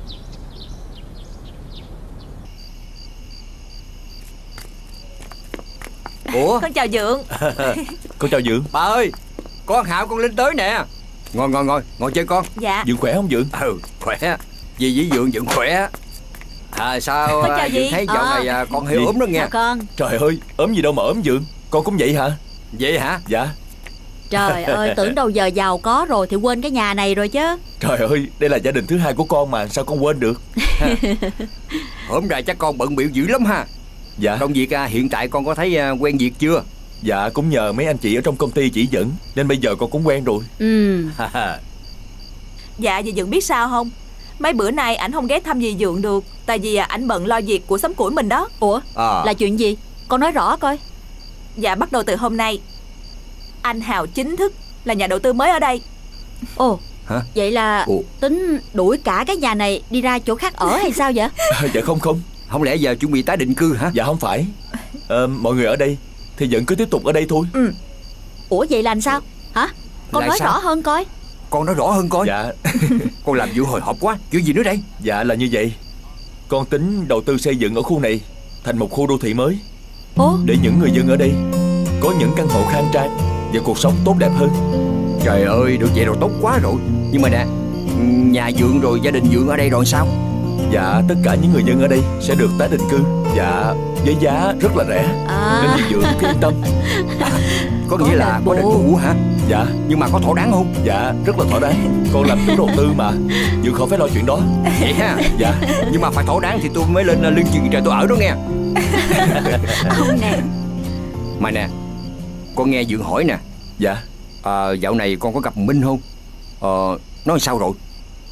Ủa? Con chào Dượng. Con chào Dượng. Bà ơi, con Hạo con Linh tới nè. Ngồi ngồi ngồi, ngồi chơi con. Dạ. Dượng khỏe không Dượng? Ừ, khỏe. Dì với Dượng Dượng khỏe. À sao Con chào Dượng dì. thấy dạo Ờ. này à, con hơi Dì. ốm đó nghe. Chào con. Trời ơi, ốm gì đâu mà ốm Dượng. Con cũng vậy hả? Vậy hả? Dạ. Trời ơi, tưởng đâu giờ giàu có rồi thì quên cái nhà này rồi chứ. Trời ơi, đây là gia đình thứ hai của con mà, sao con quên được? Hôm nay chắc con bận bịu dữ lắm ha. Dạ. Công việc à, hiện tại con có thấy à, quen việc chưa? Dạ, cũng nhờ mấy anh chị ở trong công ty chỉ dẫn, nên bây giờ con cũng quen rồi. Ừ. Dạ, dì Dượng biết sao không? Mấy bữa nay ảnh không ghé thăm dì Dượng được, tại vì à, ảnh bận lo việc của xóm củi mình đó. Ủa, à. là chuyện gì? Con nói rõ coi. Dạ, bắt đầu từ hôm nay anh Hào chính thức là nhà đầu tư mới ở đây. Ồ. Hả? Vậy là Ồ. tính đuổi cả cái nhà này đi ra chỗ khác ở hay sao vậy? À, dạ không không. Không lẽ giờ chuẩn bị tái định cư hả? Dạ không phải. à, Mọi người ở đây thì vẫn cứ tiếp tục ở đây thôi. Ừ. Ủa vậy là làm sao? Hả? Con Là nói sao? rõ hơn coi. Con nói rõ hơn coi. Dạ. Con làm vụ hồi hộp quá. Chuyện gì nữa đây? Dạ là như vậy. Con tính đầu tư xây dựng ở khu này thành một khu đô thị mới. Ủa? Để những người dân ở đây có những căn hộ khang trang và cuộc sống tốt đẹp hơn. Trời ơi, được vậy rồi tốt quá rồi. Nhưng mà nè, nhà Dượng rồi gia đình Dượng ở đây rồi sao? Dạ, tất cả những người dân ở đây sẽ được tái định cư. Dạ, với giá rất là rẻ. À. Nên dì Dượng cứ yên tâm. Có nghĩa là có đền bù hả? Dạ. Nhưng mà có thỏa đáng không? Dạ, rất là thỏa đáng. Con làm chủ đầu tư mà, Dượng khỏi phải lo chuyện đó. Vậy ha? Dạ. Nhưng mà phải thỏa đáng thì tôi mới lên lương chừng trời tôi ở đó nghe. Ông nè. Mà nè, con nghe Dượng hỏi nè. Dạ. À, dạo này con có gặp Minh không? Ờ, nói sao rồi?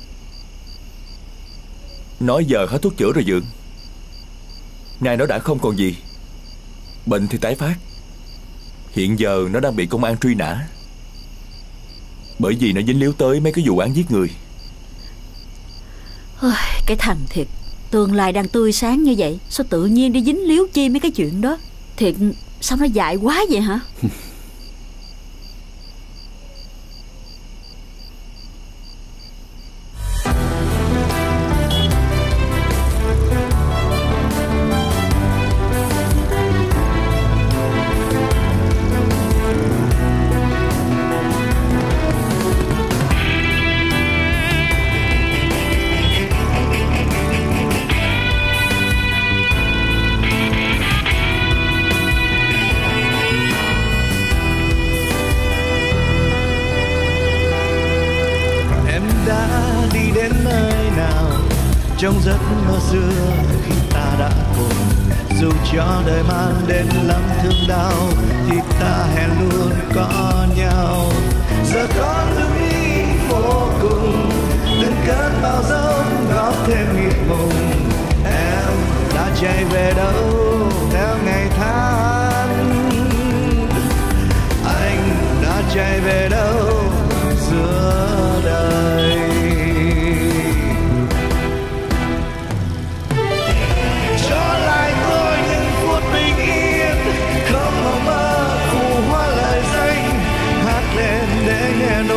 Nói giờ hết thuốc chữa rồi Dượng. Ngài nó đã không còn gì. Bệnh thì tái phát. Hiện giờ nó đang bị công an truy nã, bởi vì nó dính líu tới mấy cái vụ án giết người. Cái thằng thiệt, tương lai đang tươi sáng như vậy, sao tự nhiên đi dính líu chi mấy cái chuyện đó? Thiệt, sao nó dại quá vậy hả? Trong giấc mơ xưa khi ta đã cùng, dù cho đời mang đến lắm thương đau thì ta hẹn luôn có nhau. Giờ con lưu ý vô cùng, từng cơn bão giông góp thêm nghịch mùng. Em đã chạy về đâu theo ngày tháng, anh đã chạy về đâu giữa đời. Cho lại tôi những phút bình yên, không mộng mơ phù hoa lời danh, hát lên để nghe nỗi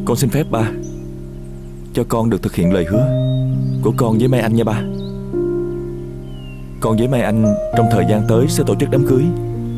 Con xin phép ba, cho con được thực hiện lời hứa của con với Mai Anh nha ba. Con với Mai Anh trong thời gian tới sẽ tổ chức đám cưới.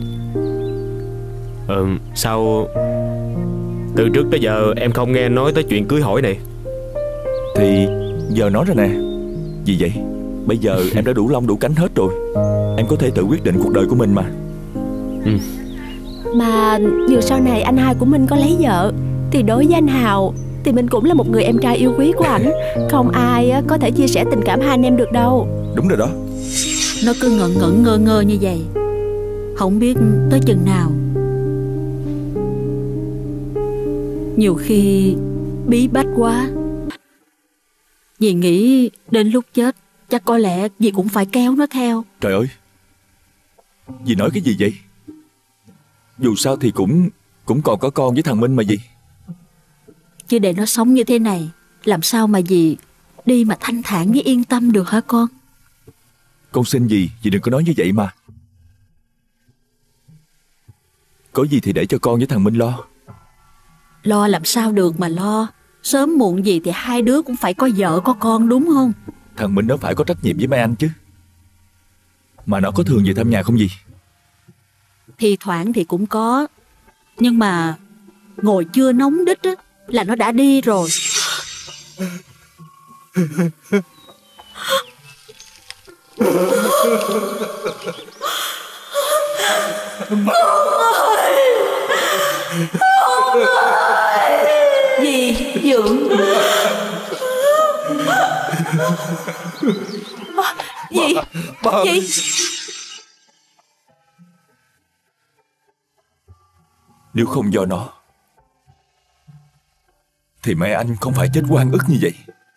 Ừ, sao từ trước tới giờ em không nghe nói tới chuyện cưới hỏi này? Thì giờ nói rồi nè. Vì vậy bây giờ em đã đủ lông đủ cánh hết rồi. Em có thể tự quyết định cuộc đời của mình mà. Ừ. Mà dù sau này anh hai của Minh có lấy vợ thì đối với anh Hào thì Minh cũng là một người em trai yêu quý của ảnh. Không ai có thể chia sẻ tình cảm hai anh em được đâu. Đúng rồi đó. Nó cứ ngẩn ngẩn ngơ ngơ như vậy, không biết tới chừng nào. Nhiều khi bí bách quá, dì nghĩ đến lúc chết chắc có lẽ dì cũng phải kéo nó theo. Trời ơi, dì nói cái gì vậy? Dù sao thì cũng Cũng còn có con với thằng Minh mà dì. Chứ để nó sống như thế này, làm sao mà dì đi mà thanh thản với yên tâm được hả con? Con xin dì, dì đừng có nói như vậy mà. Có gì thì để cho con với thằng Minh lo. Lo làm sao được mà lo. Sớm muộn gì thì hai đứa cũng phải có vợ có con đúng không? Thằng Minh nó phải có trách nhiệm với Mai Anh chứ. Mà nó có thường về thăm nhà không gì? Thì thoảng thì cũng có. Nhưng mà ngồi chưa nóng đít á, là nó đã đi rồi. Dì Dượng. Dì Dì Nếu không do nó thì mẹ anh không phải chết oan ức như vậy.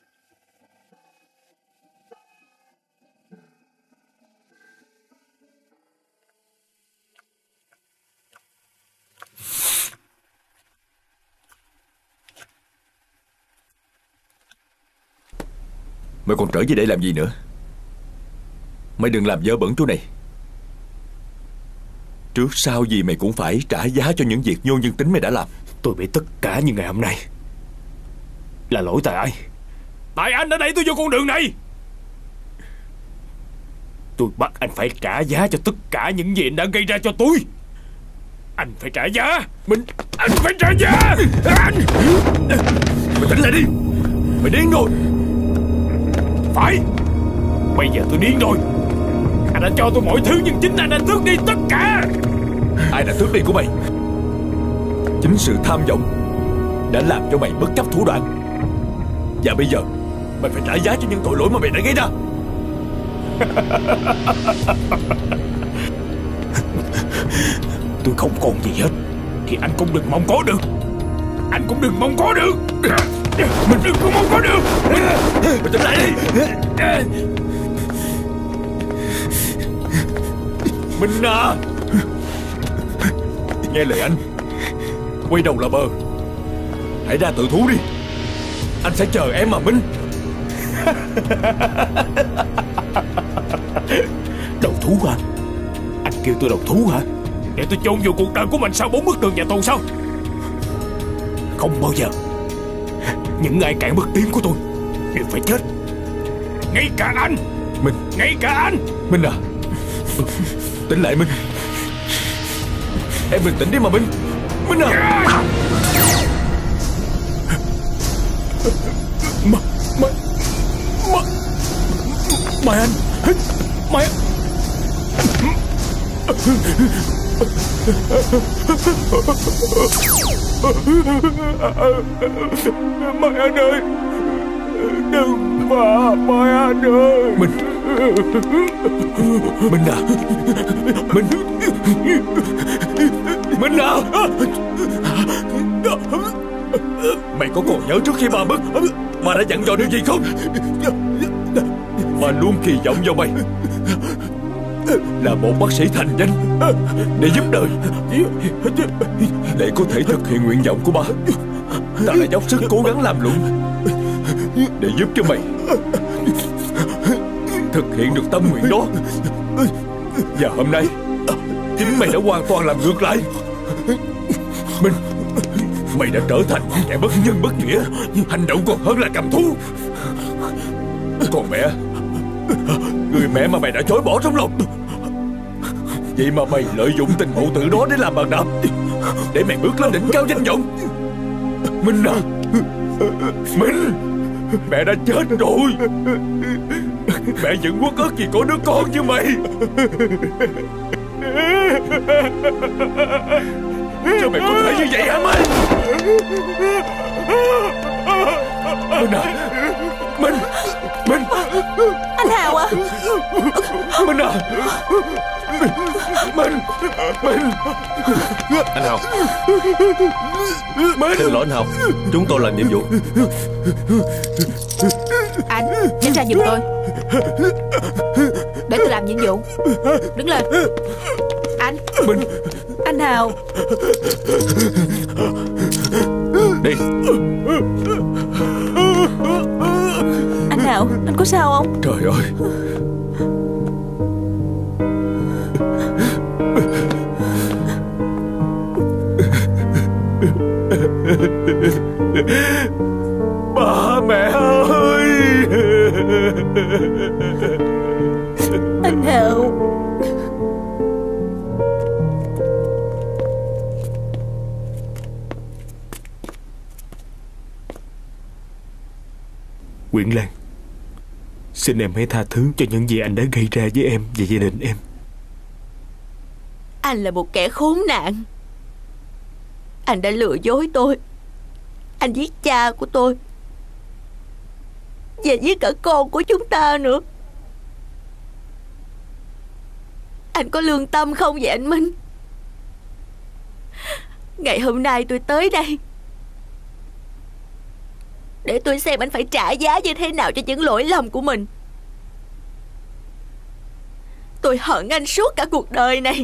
Mày còn trở về đây làm gì nữa? Mày đừng làm dơ bẩn chỗ này. Trước sau gì mày cũng phải trả giá cho những việc vô nhân tính mày đã làm. Tôi bị tất cả như ngày hôm nay là lỗi tại ai? Tại anh đã đẩy tôi vô con đường này. Tôi bắt anh phải trả giá cho tất cả những gì anh đã gây ra cho tôi. Anh phải trả giá. Mình Anh phải trả giá. Anh Mày tỉnh lại đi. Mày điên rồi. Phải. Bây giờ tôi điên rồi. Anh đã cho tôi mọi thứ nhưng chính anh đã tước đi tất cả. Ai đã tước đi của mày? Chính sự tham vọng đã làm cho mày bất chấp thủ đoạn. Và bây giờ mày phải trả giá cho những tội lỗi mà mày đã gây ra. Tôi không còn gì hết thì anh cũng đừng mong có được. Anh cũng đừng mong có được. Mình đừng có mong có được. Mày tỉnh lại đi. Minh à, nghe lời anh, quay đầu là bờ. Hãy ra tự thú đi. Anh sẽ chờ em mà Minh. Đầu thú hả? Anh kêu tôi đầu thú hả? Để tôi chôn vô cuộc đời của mình sau bốn bức tường nhà tù sao? Không bao giờ. Những ai cản bước tiến của tôi đều phải chết. Ngay cả anh. Minh. Ngay cả anh. Minh à, tỉnh lại Minh. Em bình tĩnh đi mà Minh. Minh à. Mà Mà Mà Mai Anh. Mai Mai Anh ơi, đừng mà Mai Anh ơi. Minh. Minh à. Minh. Minh à. Mày có còn nhớ trước khi ba mất bà đã dặn dò điều gì không? Bà luôn kỳ vọng vào mày là một bác sĩ thành danh để giúp đời, để có thể thực hiện nguyện vọng của ba. Ta đã dốc sức cố gắng làm luận để giúp cho mày thực hiện được tâm nguyện đó. Và hôm nay chính mày đã hoàn toàn làm ngược lại. Minh, Mày đã trở thành kẻ bất nhân bất nghĩa, hành động còn hơn là cầm thú. Còn mẹ, người mẹ mà mày đã chối bỏ trong lòng, vậy mà mày lợi dụng tình mẫu tử đó để làm bàn đạp, để mày bước lên đỉnh cao danh vọng. Minh à, Minh, mẹ đã chết rồi. Mẹ vẫn uất ức vì có đứa con như mày. Sao mày có thể như vậy hả Minh? Minh à, Minh, Minh. Anh Hào à. Minh à, Minh, Minh. Anh Hào. Minh. Xin lỗi anh Hào, chúng tôi làm nhiệm vụ. Anh, tránh ra giùm tôi, để tôi làm nhiệm vụ. Đứng lên. Anh. Minh. Anh Hào. Đi. Anh Hào, anh có sao không? Trời ơi. Ba mẹ ơi. Anh Hào. Quyển Lan, xin em hãy tha thứ cho những gì anh đã gây ra với em và gia đình em. Anh là một kẻ khốn nạn. Anh đã lừa dối tôi. Anh giết cha của tôi và giết cả con của chúng ta nữa. Anh có lương tâm không vậy anh Minh? Ngày hôm nay tôi tới đây để tôi xem anh phải trả giá như thế nào cho những lỗi lầm của mình. Tôi hận anh suốt cả cuộc đời này.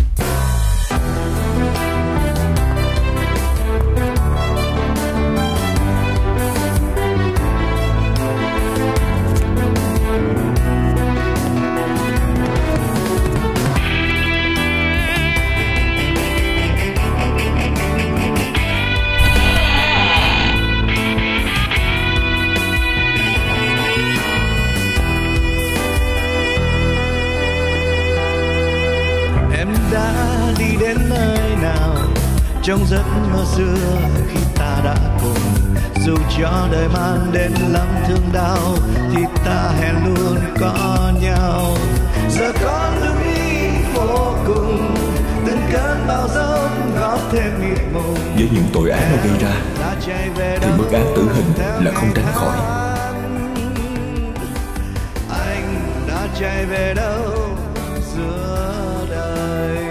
Trong giấc mơ xưa khi ta đã cùng, dù cho đời mang đến lắm thương đau thì ta hẹn luôn có nhau. Giờ con đường đi vô cùng, từng cơn bão giông góp thêm mịt mùng. Với những tội ác nó gây ra thì mức án tử hình là không tránh khỏi. Anh đã chạy về đâu giữa đời?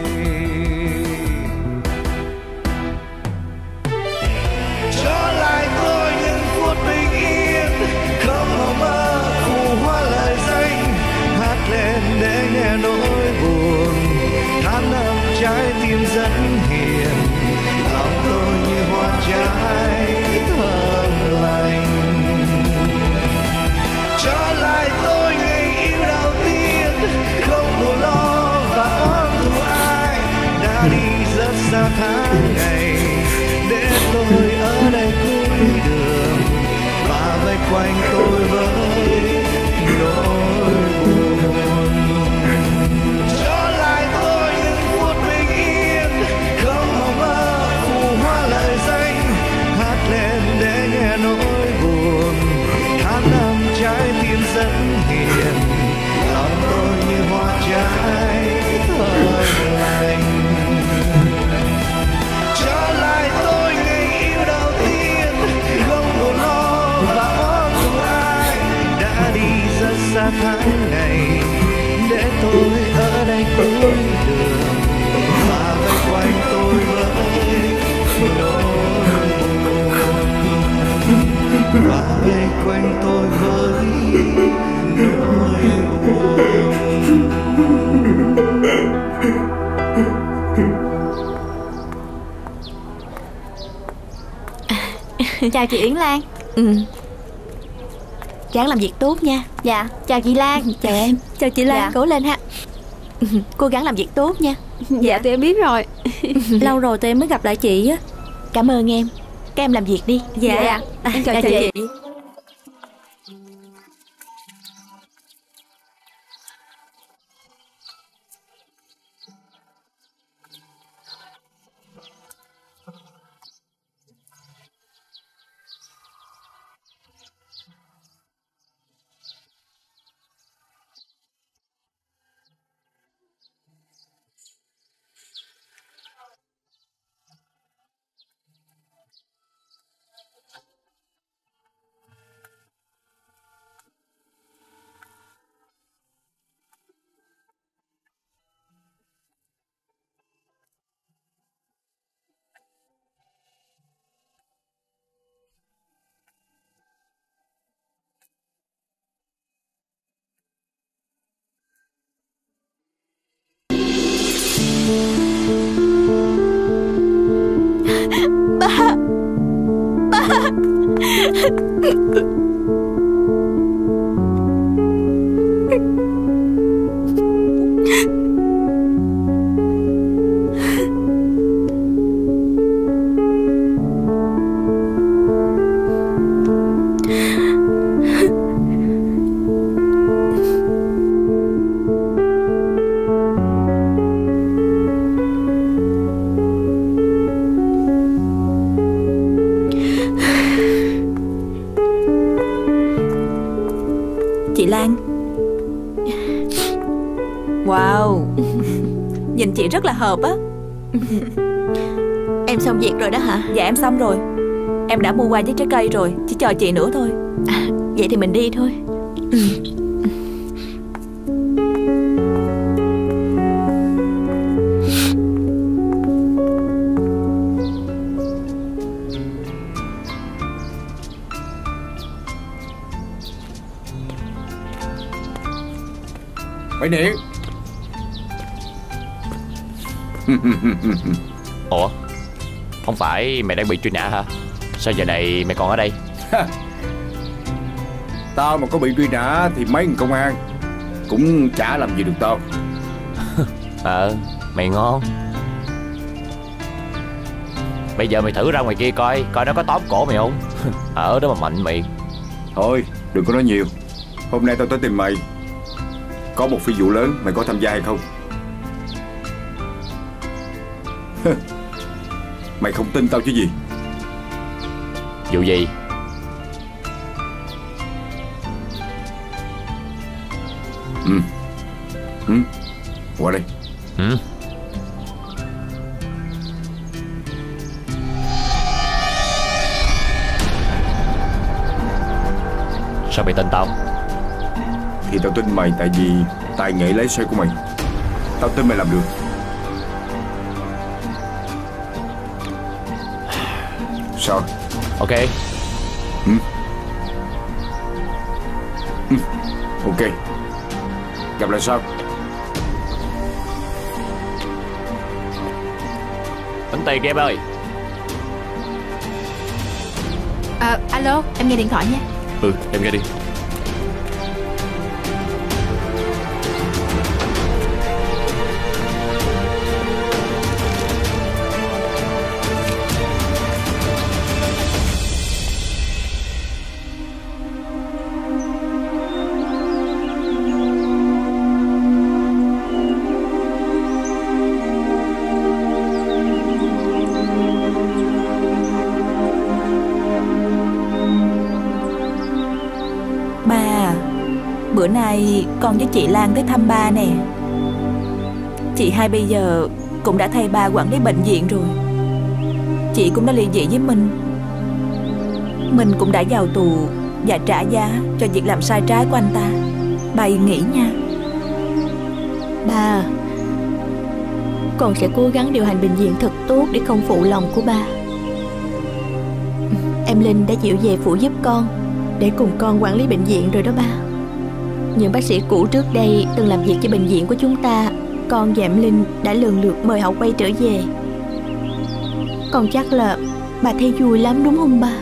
Cho lại tôi những phút bình yên, không mộng mơ phù hoa lời danh, hát lên để nghe nỗi buồn, than âm trái tim rất hiền, lòng tôi như hoa trái thơm lành. Cho lại tôi ngày yêu đầu tiên, không buồn lo và oán thù ai, đã đi rất xa tháng ngày, để tôi ở đây cuối đường và vây quanh tôi với nỗi buồn. Cho lại tôi những phút bình yên, không mộng mơ phù hoa lời danh, hát lên để nghe nỗi buồn, than âm trái tim rất hiền, lòng tôi như hoa trái thơm lành. Trở lại tôi ngày yêu đầu tiên, không buồn lo và oán thù ai, đã đi rất xa tháng ngày, để tôi ở đây cuối đường và vây quanh tôi với nỗi buồn, và vây quanh tôi với nỗi buồn. Chào chị Yến Lan. Ừ. Ráng làm việc tốt nha. Dạ, chào chị Lan. Chào em. Chào chị Lan. Dạ. Cố lên ha. Cố gắng làm việc tốt nha. Dạ tụi em biết rồi. Lâu rồi tụi em mới gặp lại chị á. Cảm ơn em. Các em làm việc đi. Dạ, dạ. À, Em chào chào chị. chị. Ba. Ba. Chị Lan. Wow. Nhìn chị rất là hợp á. Em xong việc rồi đó hả? Dạ em xong rồi. Em đã mua qua với trái cây rồi, chỉ chờ chị nữa thôi. À, vậy thì mình đi thôi. Ừ. Bảy Niên. Ủa, không phải mày đang bị truy nã hả? Sao giờ này mày còn ở đây? Tao mà có bị truy nã thì mấy người công an cũng chả làm gì được tao. Ờ, mày ngon. Bây giờ mày thử ra ngoài kia coi, coi nó có tóm cổ mày không. Ở đó mà mạnh miệng. Thôi, đừng có nói nhiều. Hôm nay tao tới tìm mày. Có một phi vụ lớn, mày có tham gia hay không? Mày không tin tao chứ gì? Vụ gì? Ừ. Ừ. Qua đây. Ừ. Sao mày tin tao? Thì tao tin mày tại vì tài nghệ lái xe của mày. Tao tin mày làm được. Sao? Ok. Ừ. Ừ. Ok. Gặp lại sau. Tính tiền đi em ơi. À, alo, em nghe điện thoại nha. Ừ, em nghe đi. Bữa nay con với chị Lan tới thăm ba nè. Chị hai bây giờ cũng đã thay ba quản lý bệnh viện rồi. Chị cũng đã ly dị với Minh. Minh cũng đã vào tù và trả giá cho việc làm sai trái của anh ta. Ba yên nghĩ nha. Ba, con sẽ cố gắng điều hành bệnh viện thật tốt để không phụ lòng của ba. Em Linh đã chịu về phụ giúp con để cùng con quản lý bệnh viện rồi đó ba. Những bác sĩ cũ trước đây từng làm việc cho bệnh viện của chúng ta, con và em Linh đã lần lượt mời họ quay trở về. Con chắc là bà thấy vui lắm đúng không ba?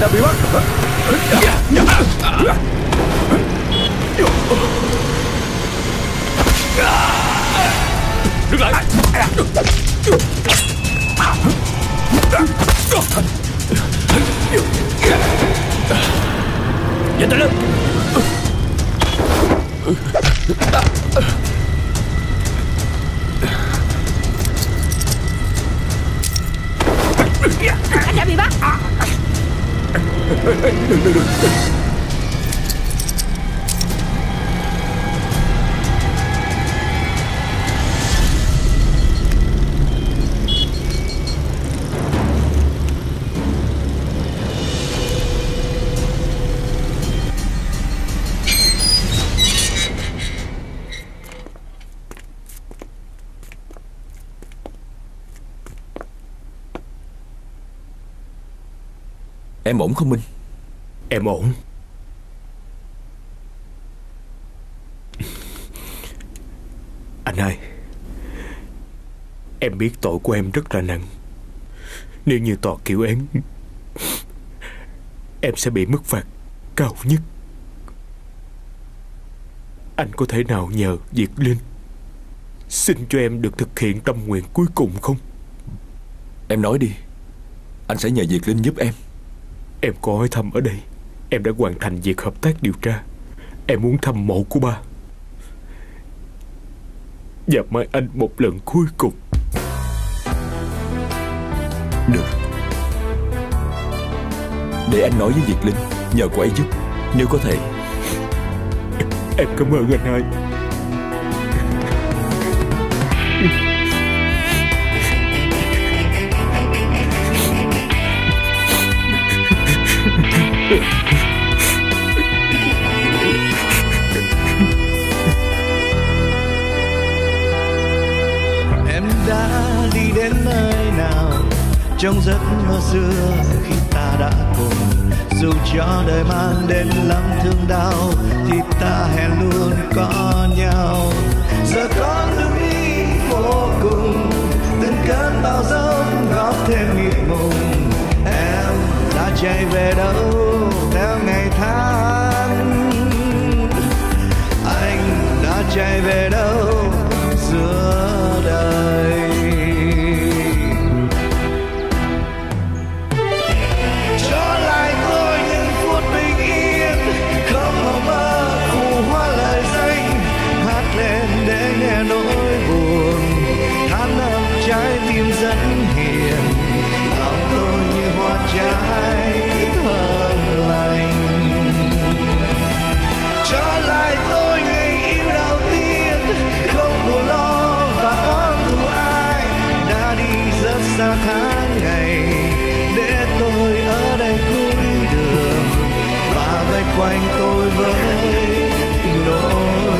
đã bị bắt. Đứng lại. Nhanh tay lên. Anh đã bị bắt. Đừng, đừng, đừng. Em ổn không Minh? Em ổn. Anh hai, em biết tội của em rất là nặng. Nếu như tòa kiểu án, em sẽ bị mức phạt cao nhất. Anh có thể nào nhờ Diệt Linh xin cho em được thực hiện tâm nguyện cuối cùng không? Em nói đi, anh sẽ nhờ Diệt Linh giúp em. Em có hỏi thăm ở đây. Em đã hoàn thành việc hợp tác điều tra. Em muốn thăm mộ của ba và Mai Anh một lần cuối cùng. Được. Để anh nói với Diệt Linh, nhờ cô ấy giúp, nếu có thể. Em cảm ơn anh hai. Em đã đi đến nơi nào trong giấc mơ xưa khi ta đã cùng, dù cho đời mang đến lắm thương đau thì ta hẹn luôn có nhau. Giờ con đường đi vô cùng, từng cơn bão giông góp thêm nhịp mùng. Em đã chạy về đâu theo ngày tháng, anh đã chạy về đâu giữa đời. Cho lại tôi những phút bình yên, không mộng mơ phù hoa lời danh, hát lên để nghe nỗi buồn, than âm trái tim rất hiền, lòng tôi như hoa trái thơm lành. Cho lại tôi ngày yêu đầu tiên, không buồn lo và oán thù ai, đã đi rất xa tháng ngày, để tôi ở đây cuối đường và vây quanh tôi với nỗi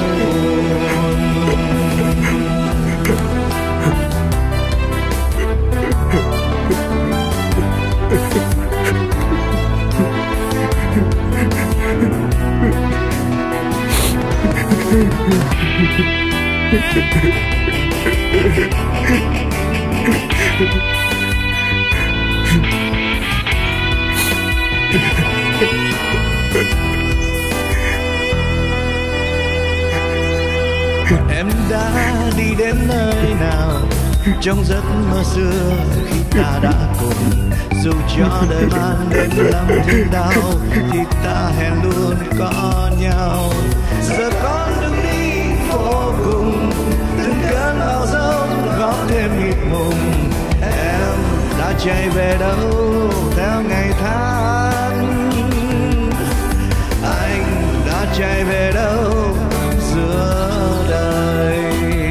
em đã đi đến nơi nào trong giấc mơ xưa khi ta đã cùng, dù cho đời mang đến lắm thương đau thì ta hẹn luôn có nhau. Giờ con đường đi vô cùng, từng cơn bão giông góp thêm nhịp mùng. Em đã chạy về đâu theo ngày tháng, anh đã chạy về đâu giữa đời.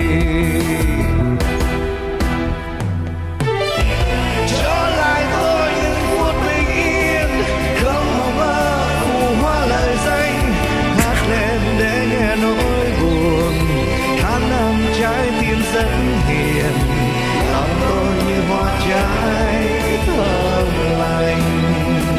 Cho lại tôi những phút bình yên, không mộng mơ phù hoa lời danh, hát lên để nghe nỗi buồn, than âm trái tim rất hiền, lòng tôi như hoa trái thơm lành.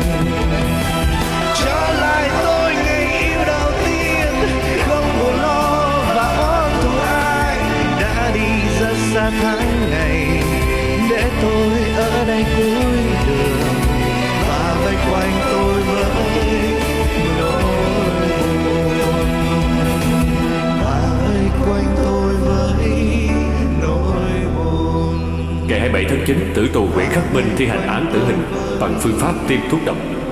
chính tử tù Nguyễn Khắc Minh thi hành án tử hình bằng phương pháp tiêm thuốc độc.